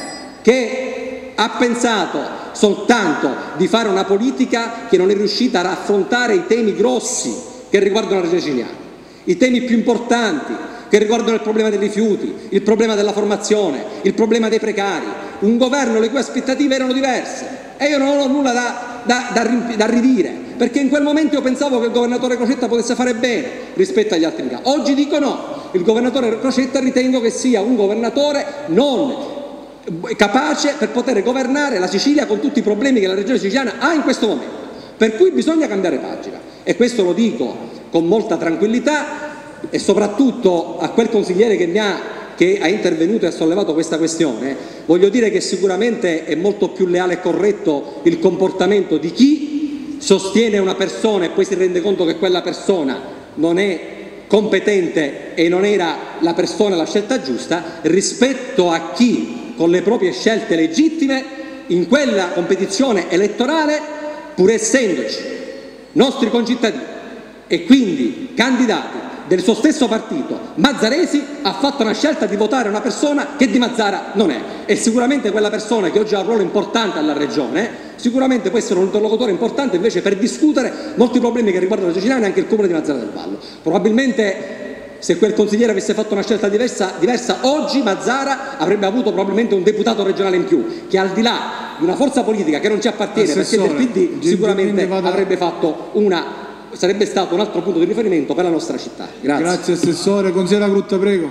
che ha pensato soltanto di fare una politica che non è riuscita ad affrontare i temi grossi che riguardano la regione siciliana, i temi più importanti che riguardano il problema dei rifiuti, il problema della formazione, il problema dei precari, un governo le cui aspettative erano diverse e io non ho nulla da, da, da, da ridire, perché in quel momento io pensavo che il governatore Crocetta potesse fare bene rispetto agli altri casi. Oggi dico no. Il governatore Crocetta ritengo che sia un governatore non capace per poter governare la Sicilia con tutti i problemi che la regione siciliana ha in questo momento, per cui bisogna cambiare pagina, e questo lo dico con molta tranquillità, e soprattutto a quel consigliere che mi ha che ha intervenuto e ha sollevato questa questione voglio dire che sicuramente è molto più leale e corretto il comportamento di chi sostiene una persona e poi si rende conto che quella persona non è competente e non era la persona la scelta giusta, rispetto a chi con le proprie scelte legittime in quella competizione elettorale, pur essendoci nostri concittadini e quindi candidati del suo stesso partito, Mazzaresi, ha fatto una scelta di votare una persona che di Mazzara non è, e sicuramente quella persona che oggi ha un ruolo importante alla regione sicuramente può essere un interlocutore importante invece per discutere molti problemi che riguardano la siciliana e anche il comune di Mazzara del Vallo. Probabilmente se quel consigliere avesse fatto una scelta diversa, diversa oggi Mazzara avrebbe avuto probabilmente un deputato regionale in più che, al di là di una forza politica che non ci appartiene perché del P D, sicuramente avrebbe fatto una sarebbe stato un altro punto di riferimento per la nostra città. Grazie.
Grazie Assessore. Consigliere Grutta, prego.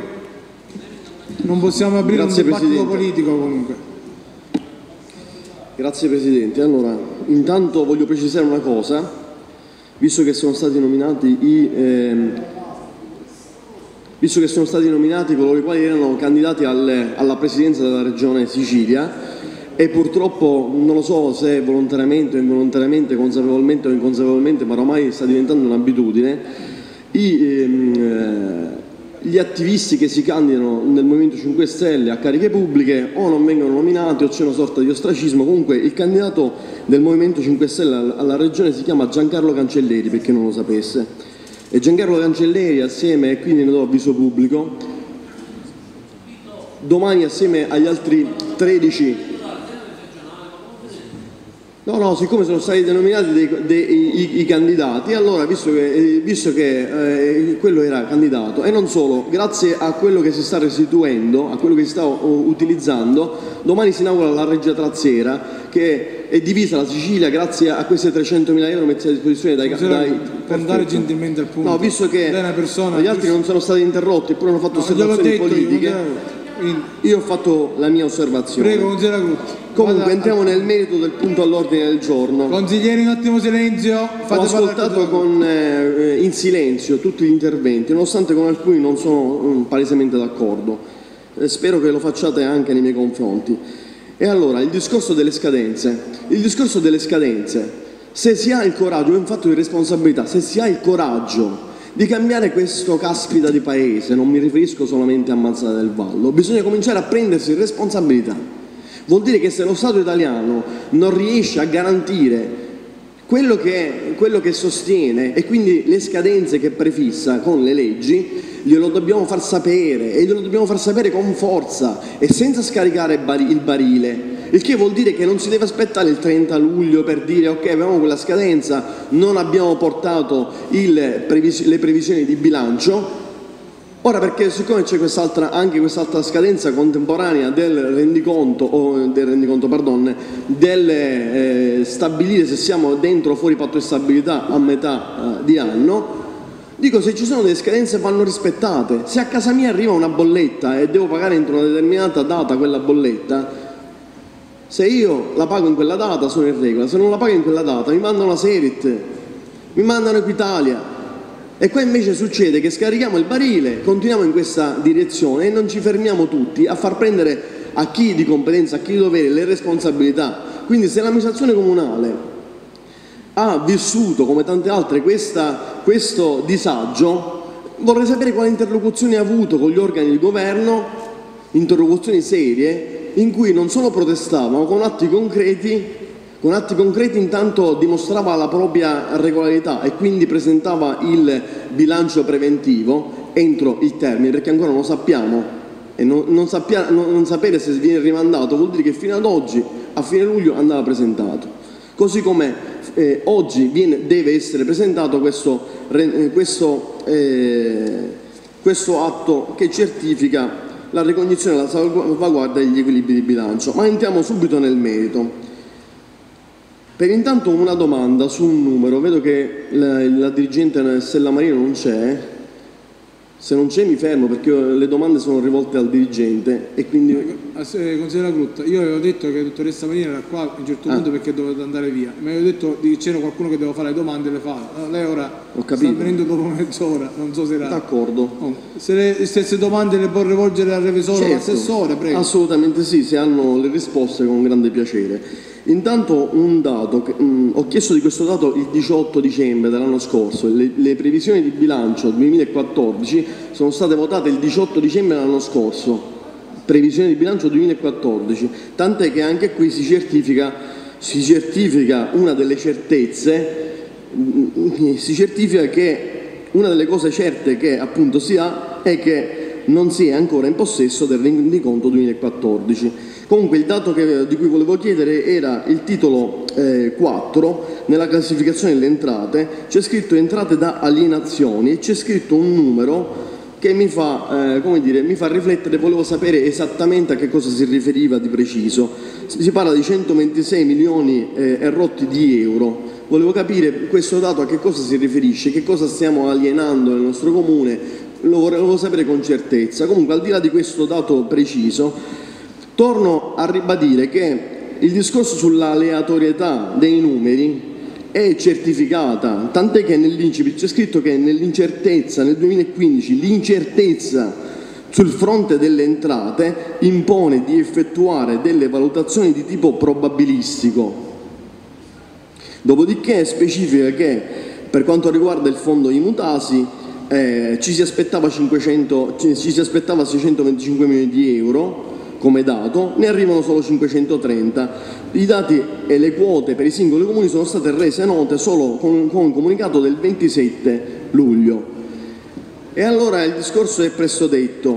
Non possiamo aprire
Grazie,
un dibattito
Presidente.
politico comunque.
Grazie Presidente. Allora, intanto voglio precisare una cosa, visto che sono stati nominati i ehm, visto che sono stati nominati coloro i quali erano candidati alle, alla Presidenza della Regione Sicilia, e purtroppo non lo so se volontariamente o involontariamente, consapevolmente o inconsapevolmente, ma ormai sta diventando un'abitudine, ehm, gli attivisti che si candidano nel Movimento cinque Stelle a cariche pubbliche o non vengono nominati o c'è una sorta di ostracismo. Comunque il candidato del Movimento cinque Stelle alla regione si chiama Giancarlo Cancelleri, per chi non lo sapesse, e Giancarlo Cancelleri assieme, e quindi ne do avviso pubblico, domani assieme agli altri tredici. No, no, siccome sono stati denominati dei, dei, i, i candidati, allora visto che, visto che eh, quello era candidato, e non solo, grazie a quello che si sta restituendo, a quello che si sta uh, utilizzando, domani si inaugura la Reggia Traziera, che è divisa la Sicilia grazie a questi trecentomila euro messi a disposizione dai
candidati. Per andare gentilmente al punto.
No, visto che
persona,
gli altri non sono stati interrotti eppure hanno fatto no, osservazioni politiche, io, io ho fatto la mia osservazione.
Prego, consigliere Grutta.
Comunque entriamo nel merito del punto all'ordine del giorno.
Consiglieri, un attimo silenzio.
Fate Ho ascoltato con, eh, in silenzio tutti gli interventi, nonostante con alcuni non sono um, palesemente d'accordo. Eh, spero che lo facciate anche nei miei confronti. E allora, il discorso delle scadenze. Il discorso delle scadenze, se si ha il coraggio, è un fatto di responsabilità, se si ha il coraggio di cambiare questo caspita di paese, non mi riferisco solamente a Mazzara del Vallo, bisogna cominciare a prendersi responsabilità. Vuol dire che se lo Stato italiano non riesce a garantire quello che, quello che sostiene e quindi le scadenze che prefissa con le leggi, glielo dobbiamo far sapere, e glielo dobbiamo far sapere con forza e senza scaricare il barile. il che vuol dire che non si deve aspettare il trenta luglio per dire ok, avevamo quella scadenza, non abbiamo portato il previs- le previsioni di bilancio. Ora, perché siccome c'è quest'altra, anche quest'altra scadenza contemporanea del rendiconto, o del rendiconto, pardon, del eh, stabilire se siamo dentro o fuori patto di stabilità a metà eh, di anno, dico, se ci sono delle scadenze vanno rispettate. Se a casa mia arriva una bolletta e devo pagare entro una determinata data quella bolletta, se io la pago in quella data sono in regola, se non la pago in quella data mi mandano la Serit, mi mandano Equitalia. E qua invece succede che scarichiamo il barile, continuiamo in questa direzione e non ci fermiamo tutti a far prendere a chi di competenza, a chi di dovere le responsabilità. Quindi se l'amministrazione comunale ha vissuto, come tante altre, questa, questo disagio, vorrei sapere quale interlocuzione ha avuto con gli organi di governo, interlocuzioni serie, in cui non solo protestavano, ma con atti concreti Con atti concreti intanto dimostrava la propria regolarità e quindi presentava il bilancio preventivo entro il termine, perché ancora non lo sappiamo, e non, non, sappia, non, non sapere se viene rimandato vuol dire che fino ad oggi, a fine luglio, andava presentato. Così come eh, oggi viene, deve essere presentato questo, eh, questo, eh, questo atto che certifica la ricognizione e la salvaguardia degli equilibri di bilancio. Ma entriamo subito nel merito. Per intanto una domanda su un numero, vedo che la, la dirigente Stella Marino non c'è, se non c'è mi fermo perché io, le domande sono rivolte al dirigente e quindi...
Consigliera Grutta, io avevo detto che la dottoressa Marino era qua a un certo punto ah. perché doveva andare via, ma avevo detto che c'era qualcuno che doveva fare le domande e le fa, no, lei ora sta venendo dopo mezz'ora, non so se era...
D'accordo.
Oh, se le stesse domande le può rivolgere al revisore o certo. all'assessore, prego.
Assolutamente sì, se hanno le risposte con grande piacere. Intanto un dato, mh, ho chiesto di questo dato il diciotto dicembre dell'anno scorso, le, le previsioni di bilancio duemilaquattordici sono state votate il diciotto dicembre dell'anno scorso, previsioni di bilancio duemilaquattordici, tant'è che anche qui si certifica, si certifica una delle certezze, mh, si certifica che una delle cose certe che appunto si ha è che non si è ancora in possesso del rendiconto duemilaquattordici. Comunque il dato che, di cui volevo chiedere era il titolo eh, quattro, nella classificazione delle entrate, c'è scritto entrate da alienazioni e c'è scritto un numero che mi fa, eh, come dire, mi fa riflettere, volevo sapere esattamente a che cosa si riferiva di preciso. Si parla di centoventisei milioni eh, e rotti di euro, volevo capire questo dato a che cosa si riferisce, che cosa stiamo alienando nel nostro comune, lo volevo sapere con certezza. Comunque al di là di questo dato preciso, torno a ribadire che il discorso sull'aleatorietà dei numeri è certificata, tant'è che nell'incipit c'è scritto che nell'incertezza, nel duemilaquindici, l'incertezza sul fronte delle entrate impone di effettuare delle valutazioni di tipo probabilistico. Dopodiché specifica che per quanto riguarda il fondo Imutasi eh, ci si aspettava cinquecento, ci si aspettava seicentoventicinque milioni di euro come dato, ne arrivano solo cinquecentotrenta. I dati e le quote per i singoli comuni sono state rese note solo con, con un comunicato del ventisette luglio. E allora il discorso è presto detto.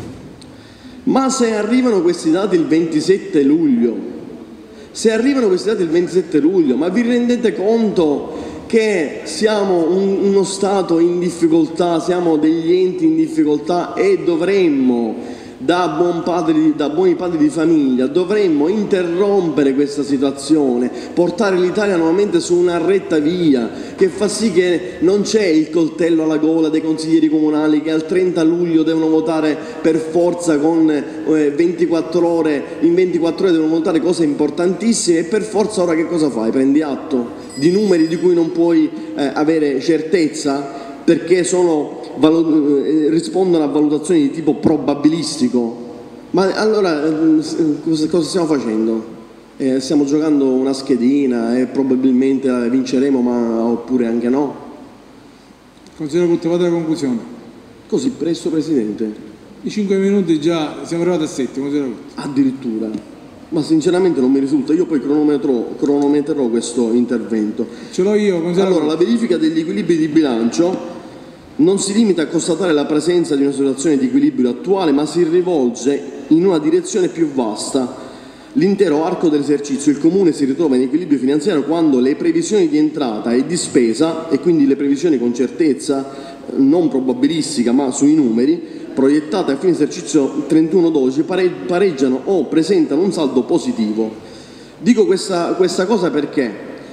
Ma se arrivano questi dati il ventisette luglio, se arrivano questi dati il ventisette luglio, ma vi rendete conto che siamo un, uno Stato in difficoltà, siamo degli enti in difficoltà e dovremmo Da, buon padri, da buoni padri di famiglia dovremmo interrompere questa situazione, portare l'Italia nuovamente su una retta via che fa sì che non c'è il coltello alla gola dei consiglieri comunali che al trenta luglio devono votare per forza con eh, ventiquattro ore, in ventiquattro ore devono votare cose importantissime e per forza ora che cosa fai? Prendi atto di numeri di cui non puoi eh, avere certezza perché sono rispondono a valutazioni di tipo probabilistico. Ma allora cosa stiamo facendo? Eh, stiamo giocando una schedina e probabilmente la vinceremo, ma oppure anche no?
Consigliere Grutta, vado alla conclusione.
Così presto, Presidente?
I cinque minuti già, siamo arrivati a sette, consigliere Grutta.
Addirittura? Ma sinceramente non mi risulta, io poi cronometro, cronometrerò questo intervento.
Ce l'ho io, consigliere
Allora,
Grutta.
la verifica degli equilibri di bilancio non si limita a constatare la presenza di una situazione di equilibrio attuale, ma si rivolge in una direzione più vasta. l'intero arco dell'esercizio il Comune si ritrova in equilibrio finanziario quando le previsioni di entrata e di spesa, e quindi le previsioni con certezza non probabilistica ma sui numeri, proiettate a fine esercizio trentuno dodici pareggiano o presentano un saldo positivo. Dico questa, questa cosa perché?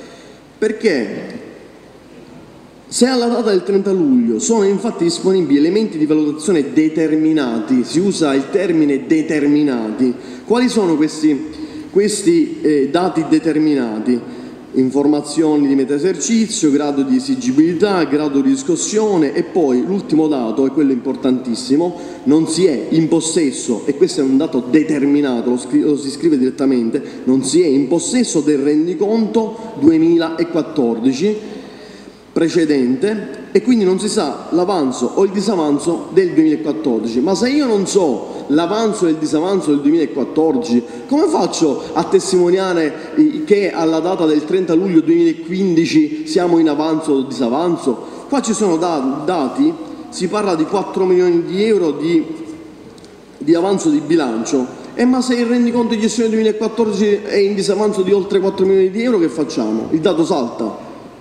Perché se alla data del trenta luglio sono infatti disponibili elementi di valutazione determinati, si usa il termine determinati, quali sono questi, questi eh, dati determinati? Informazioni di metà esercizio, grado di esigibilità, grado di riscossione e poi l'ultimo dato, è quello importantissimo, non si è in possesso, e questo è un dato determinato, lo, scri- lo si scrive direttamente, non si è in possesso del rendiconto duemilaquattordici precedente e quindi non si sa l'avanzo o il disavanzo del duemilaquattordici. Ma se io non so l'avanzo e il disavanzo del duemilaquattordici, come faccio a testimoniare che alla data del trenta luglio duemilaquindici siamo in avanzo o disavanzo? Qua ci sono da- dati, si parla di quattro milioni di euro di, di avanzo di bilancio, e ma se il rendiconto di gestione duemilaquattordici è in disavanzo di oltre quattro milioni di euro, che facciamo? Il dato salta.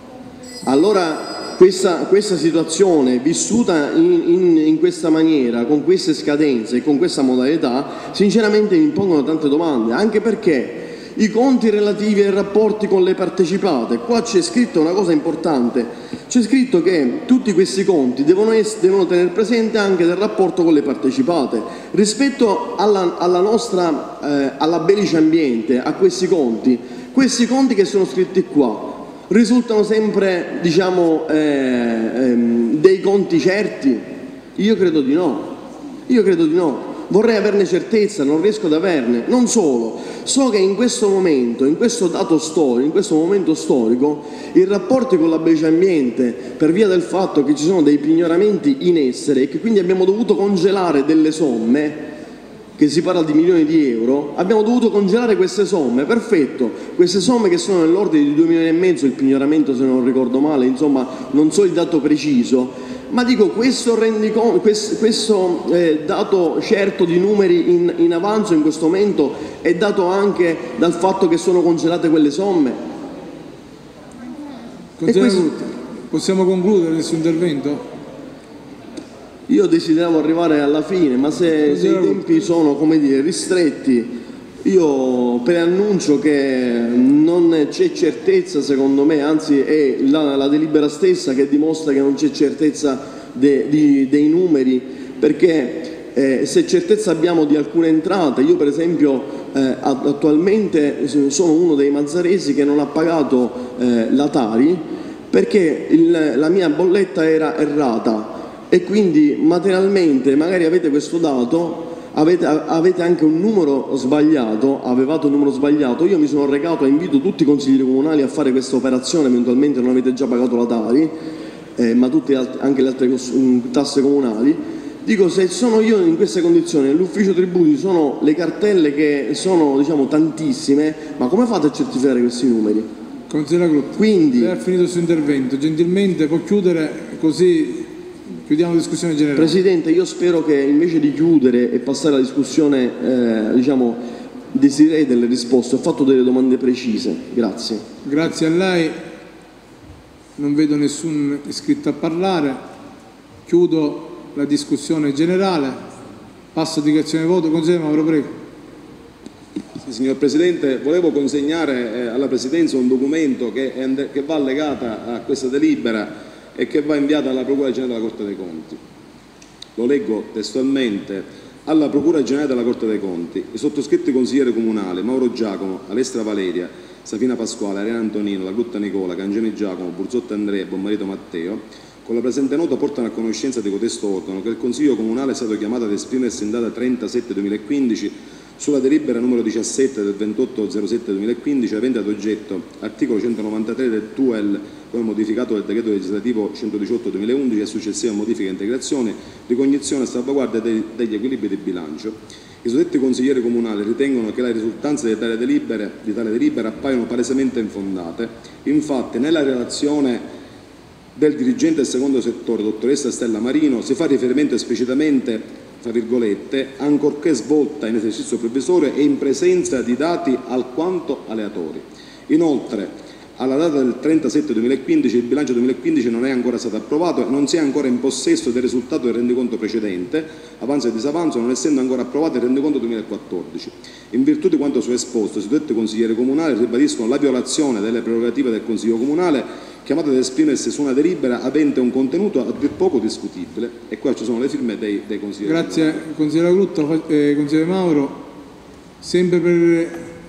Allora questa, questa situazione vissuta in, in, in questa maniera, con queste scadenze e con questa modalità, sinceramente mi impongono tante domande, anche perché i conti relativi ai rapporti con le partecipate, qua c'è scritto una cosa importante, c'è scritto che tutti questi conti devono, essere, devono tenere presente anche del rapporto con le partecipate. Rispetto alla, alla nostra, eh, alla Belice Ambiente, a questi conti, questi conti che sono scritti qua, risultano sempre, diciamo, eh, ehm, dei conti certi? Io credo di no, io credo di no. Vorrei averne certezza, non riesco ad averne. Non solo, so che in questo momento, in questo dato storico, in questo momento storico, i rapporti con la Belice Ambiente, per via del fatto che ci sono dei pignoramenti in essere e che quindi abbiamo dovuto congelare delle somme, che si parla di milioni di euro, abbiamo dovuto congelare queste somme, perfetto, queste somme che sono nell'ordine di due milioni e mezzo, il pignoramento se non ricordo male, insomma non so il dato preciso, ma dico questo, rendicon- questo, questo eh, dato certo di numeri in, in avanzo in questo momento è dato anche dal fatto che sono congelate quelle somme.
Questo... Possiamo concludere questo intervento?
Io desideravo arrivare alla fine, ma se, se i tempi sono, come dire, ristretti, io preannuncio che non c'è certezza, secondo me, anzi è la, la delibera stessa che dimostra che non c'è certezza de, di, dei numeri, perché eh, se certezza abbiamo di alcune entrate, io per esempio eh, attualmente sono uno dei mazzaresi che non ha pagato eh, la Tari perché il, la mia bolletta era errata. E quindi materialmente magari avete questo dato, avete, avete anche un numero sbagliato, avevate un numero sbagliato, io mi sono recato e invito tutti i consiglieri comunali a fare questa operazione, eventualmente non avete già pagato la Tari, eh, ma tutte anche le altre tasse comunali. Dico, se sono io in queste condizioni, nell'ufficio tributi sono le cartelle che sono, diciamo, tantissime, ma come fate a certificare questi numeri?
Consigliere Gruppo,
quindi
lei ha finito il suo intervento, gentilmente può chiudere, così chiudiamo la discussione generale.
Presidente, io spero che invece di chiudere e passare alla discussione, eh, diciamo, desiderei delle risposte. Ho fatto delle domande precise. Grazie.
Grazie a lei. Non vedo nessun iscritto a parlare. Chiudo la discussione generale. Passo a dichiarazione di voto. Consigliere Mauro, prego.
Sì, signor Presidente, volevo consegnare eh, alla Presidenza un documento che, è, che va allegata a questa delibera e che va inviata alla Procura Generale della Corte dei Conti. Lo leggo testualmente: alla Procura Generale della Corte dei Conti, i sottoscritti consiglieri comunali Mauro Giacomo, Alestra Valeria, Safina Pasquale, Ariana Antonino, La Grutta Nicola, Cangiani Giacomo, Burzotta Andrea e Bonmarito Matteo, con la presente nota portano a conoscenza di cotesto organo che il Consiglio Comunale è stato chiamato ad esprimersi in data trenta sette duemilaquindici sulla delibera numero diciassette del ventotto zero sette duemilaquindici avente ad oggetto articolo centonovantatré del T U E L come modificato del decreto legislativo centodiciotto duemilaundici e successiva modifica e integrazione, ricognizione e salvaguardia dei, degli equilibri di bilancio. I suddetti consiglieri comunali ritengono che le risultanze di tale delibera, di tale delibera appaiono palesemente infondate. Infatti nella relazione del dirigente del secondo settore, dottoressa Stella Marino, si fa riferimento esplicitamente tra virgolette, ancorché svolta in esercizio provvisorio e in presenza di dati alquanto aleatori. Inoltre, alla data del trenta sette duemilaquindici il bilancio duemilaquindici non è ancora stato approvato e non si è ancora in possesso del risultato del rendiconto precedente, avanzo e disavanzo, non essendo ancora approvato il rendiconto duemilaquattordici. In virtù di quanto suesposto, i suddetti consiglieri comunali ribadiscono la violazione delle prerogative del Consiglio Comunale, chiamato ad esprimersi su una delibera avente un contenuto a dir poco discutibile, e qua ci sono le firme dei, dei consiglieri.
Grazie consigliere Grutta, eh, consigliere Mauro. Sempre per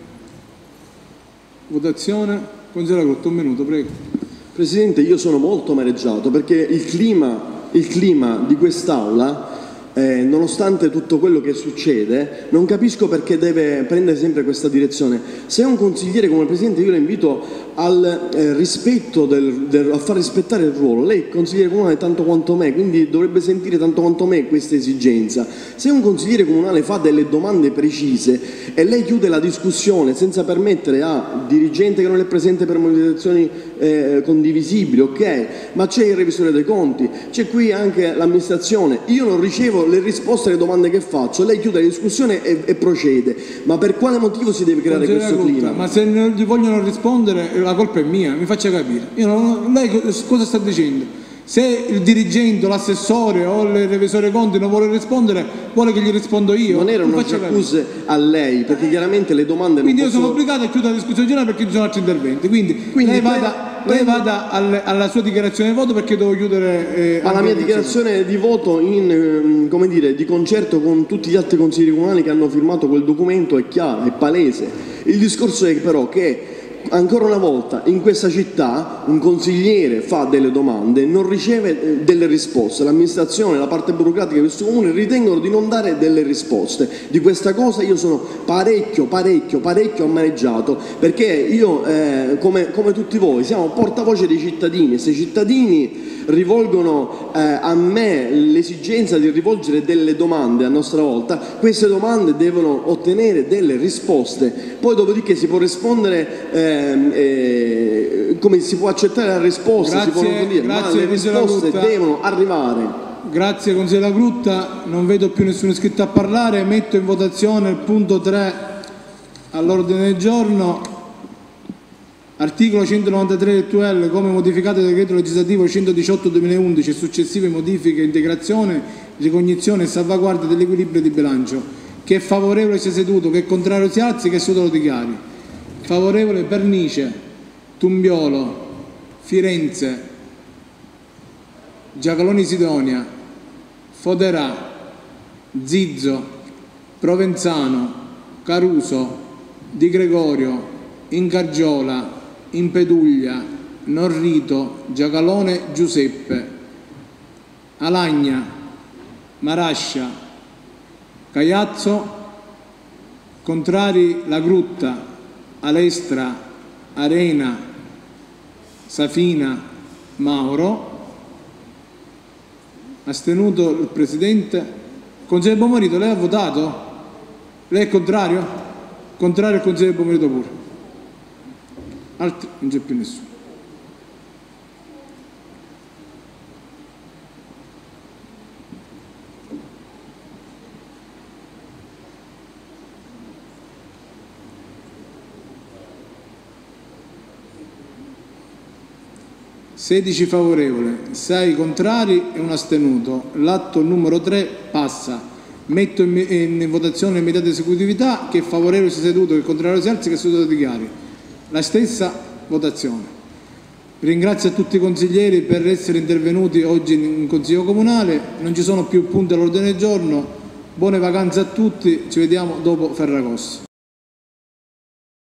votazione. Consigliere Grutta, un minuto, prego.
Presidente, io sono molto amareggiato perché il clima, il clima di quest'Aula, eh, nonostante tutto quello che succede, non capisco perché deve prendere sempre questa direzione. Se è un consigliere come il Presidente, io lo invito al eh, rispetto, del, del, a far rispettare il ruolo. Lei è consigliere comunale tanto quanto me, quindi dovrebbe sentire tanto quanto me questa esigenza. Se un consigliere comunale fa delle domande precise e lei chiude la discussione senza permettere a dirigente che non è presente per motivazioni eh, condivisibili, ok, ma c'è il revisore dei conti, c'è qui anche l'amministrazione, io non ricevo le risposte alle domande che faccio, lei chiude la discussione e, e procede, ma per quale motivo si deve creare questo
Grutta,
clima?
Ma se non gli vogliono rispondere la colpa è mia, mi faccia capire. Io non, lei cosa sta dicendo? Se il dirigente, l'assessore o il revisore conti non vuole rispondere, vuole che gli rispondo io?
Non erano accuse a lei, perché chiaramente le domande
quindi
non
io sono
possono...
obbligato a chiudere la discussione generale perché ci sono altri interventi, quindi,
Quindi
lei
lei-
vada,
lei-
lei vada al- alla sua dichiarazione di voto perché devo chiudere eh,
Ma la
altre
mia
votazioni.
dichiarazione di voto in, ehm, come dire, di concerto con tutti gli altri consiglieri comunali che hanno firmato quel documento è chiara, è palese. Il discorso è però che ancora una volta in questa città un consigliere fa delle domande, non riceve eh, delle risposte, l'amministrazione, la parte burocratica di questo comune ritengono di non dare delle risposte. Di questa cosa io sono parecchio, parecchio, parecchio amareggiato, perché io eh, come, come tutti voi siamo portavoce dei cittadini e se i cittadini rivolgono eh, a me l'esigenza di rivolgere delle domande a nostra volta, queste domande devono ottenere delle risposte, poi dopodiché si può rispondere ehm, eh, come si può accettare la risposta,
Grazie,
si possono dire, ma
grazie,
le
consigliere
risposte
Grutta.
devono arrivare.
Grazie consigliere Grutta, non vedo più nessuno iscritto a parlare, metto in votazione il punto tre all'ordine del giorno. Articolo centonovantatré del T U L come modificato dal decreto legislativo centodiciotto duemilaundici e successive modifiche, integrazione, ricognizione e salvaguardia dell'equilibrio di bilancio. Chi è favorevole sia seduto, chi è contrario si alzi, chi è seduto lo dichiari. Favorevole Pernice, Tumbiolo, Firenze, Giacaloni Sidonia, Foderà, Zizzo, Provenzano, Caruso, Di Gregorio, Incargiola, Impeduglia, Norrito, Giacalone Giuseppe, Alagna, Marascia, Caiazzo, contrari La Grutta, Alestra, Arena, Safina, Mauro, astenuto il Presidente. Consigliere Bomarito, lei ha votato? Lei è contrario? Contrario il consigliere Bomarito pure. Altri non c'è più nessuno. sedici favorevole, sei contrari e un astenuto. L'atto numero tre passa. Metto in, in votazione immediata esecutività. Chi è favorevole si è seduto, chi è contrario si alzi, chi è seduto dichiari. La stessa votazione. Ringrazio a tutti i consiglieri per essere intervenuti oggi in Consiglio Comunale. Non ci sono più punti all'ordine del giorno. Buone vacanze a tutti, ci vediamo dopo Ferragosto.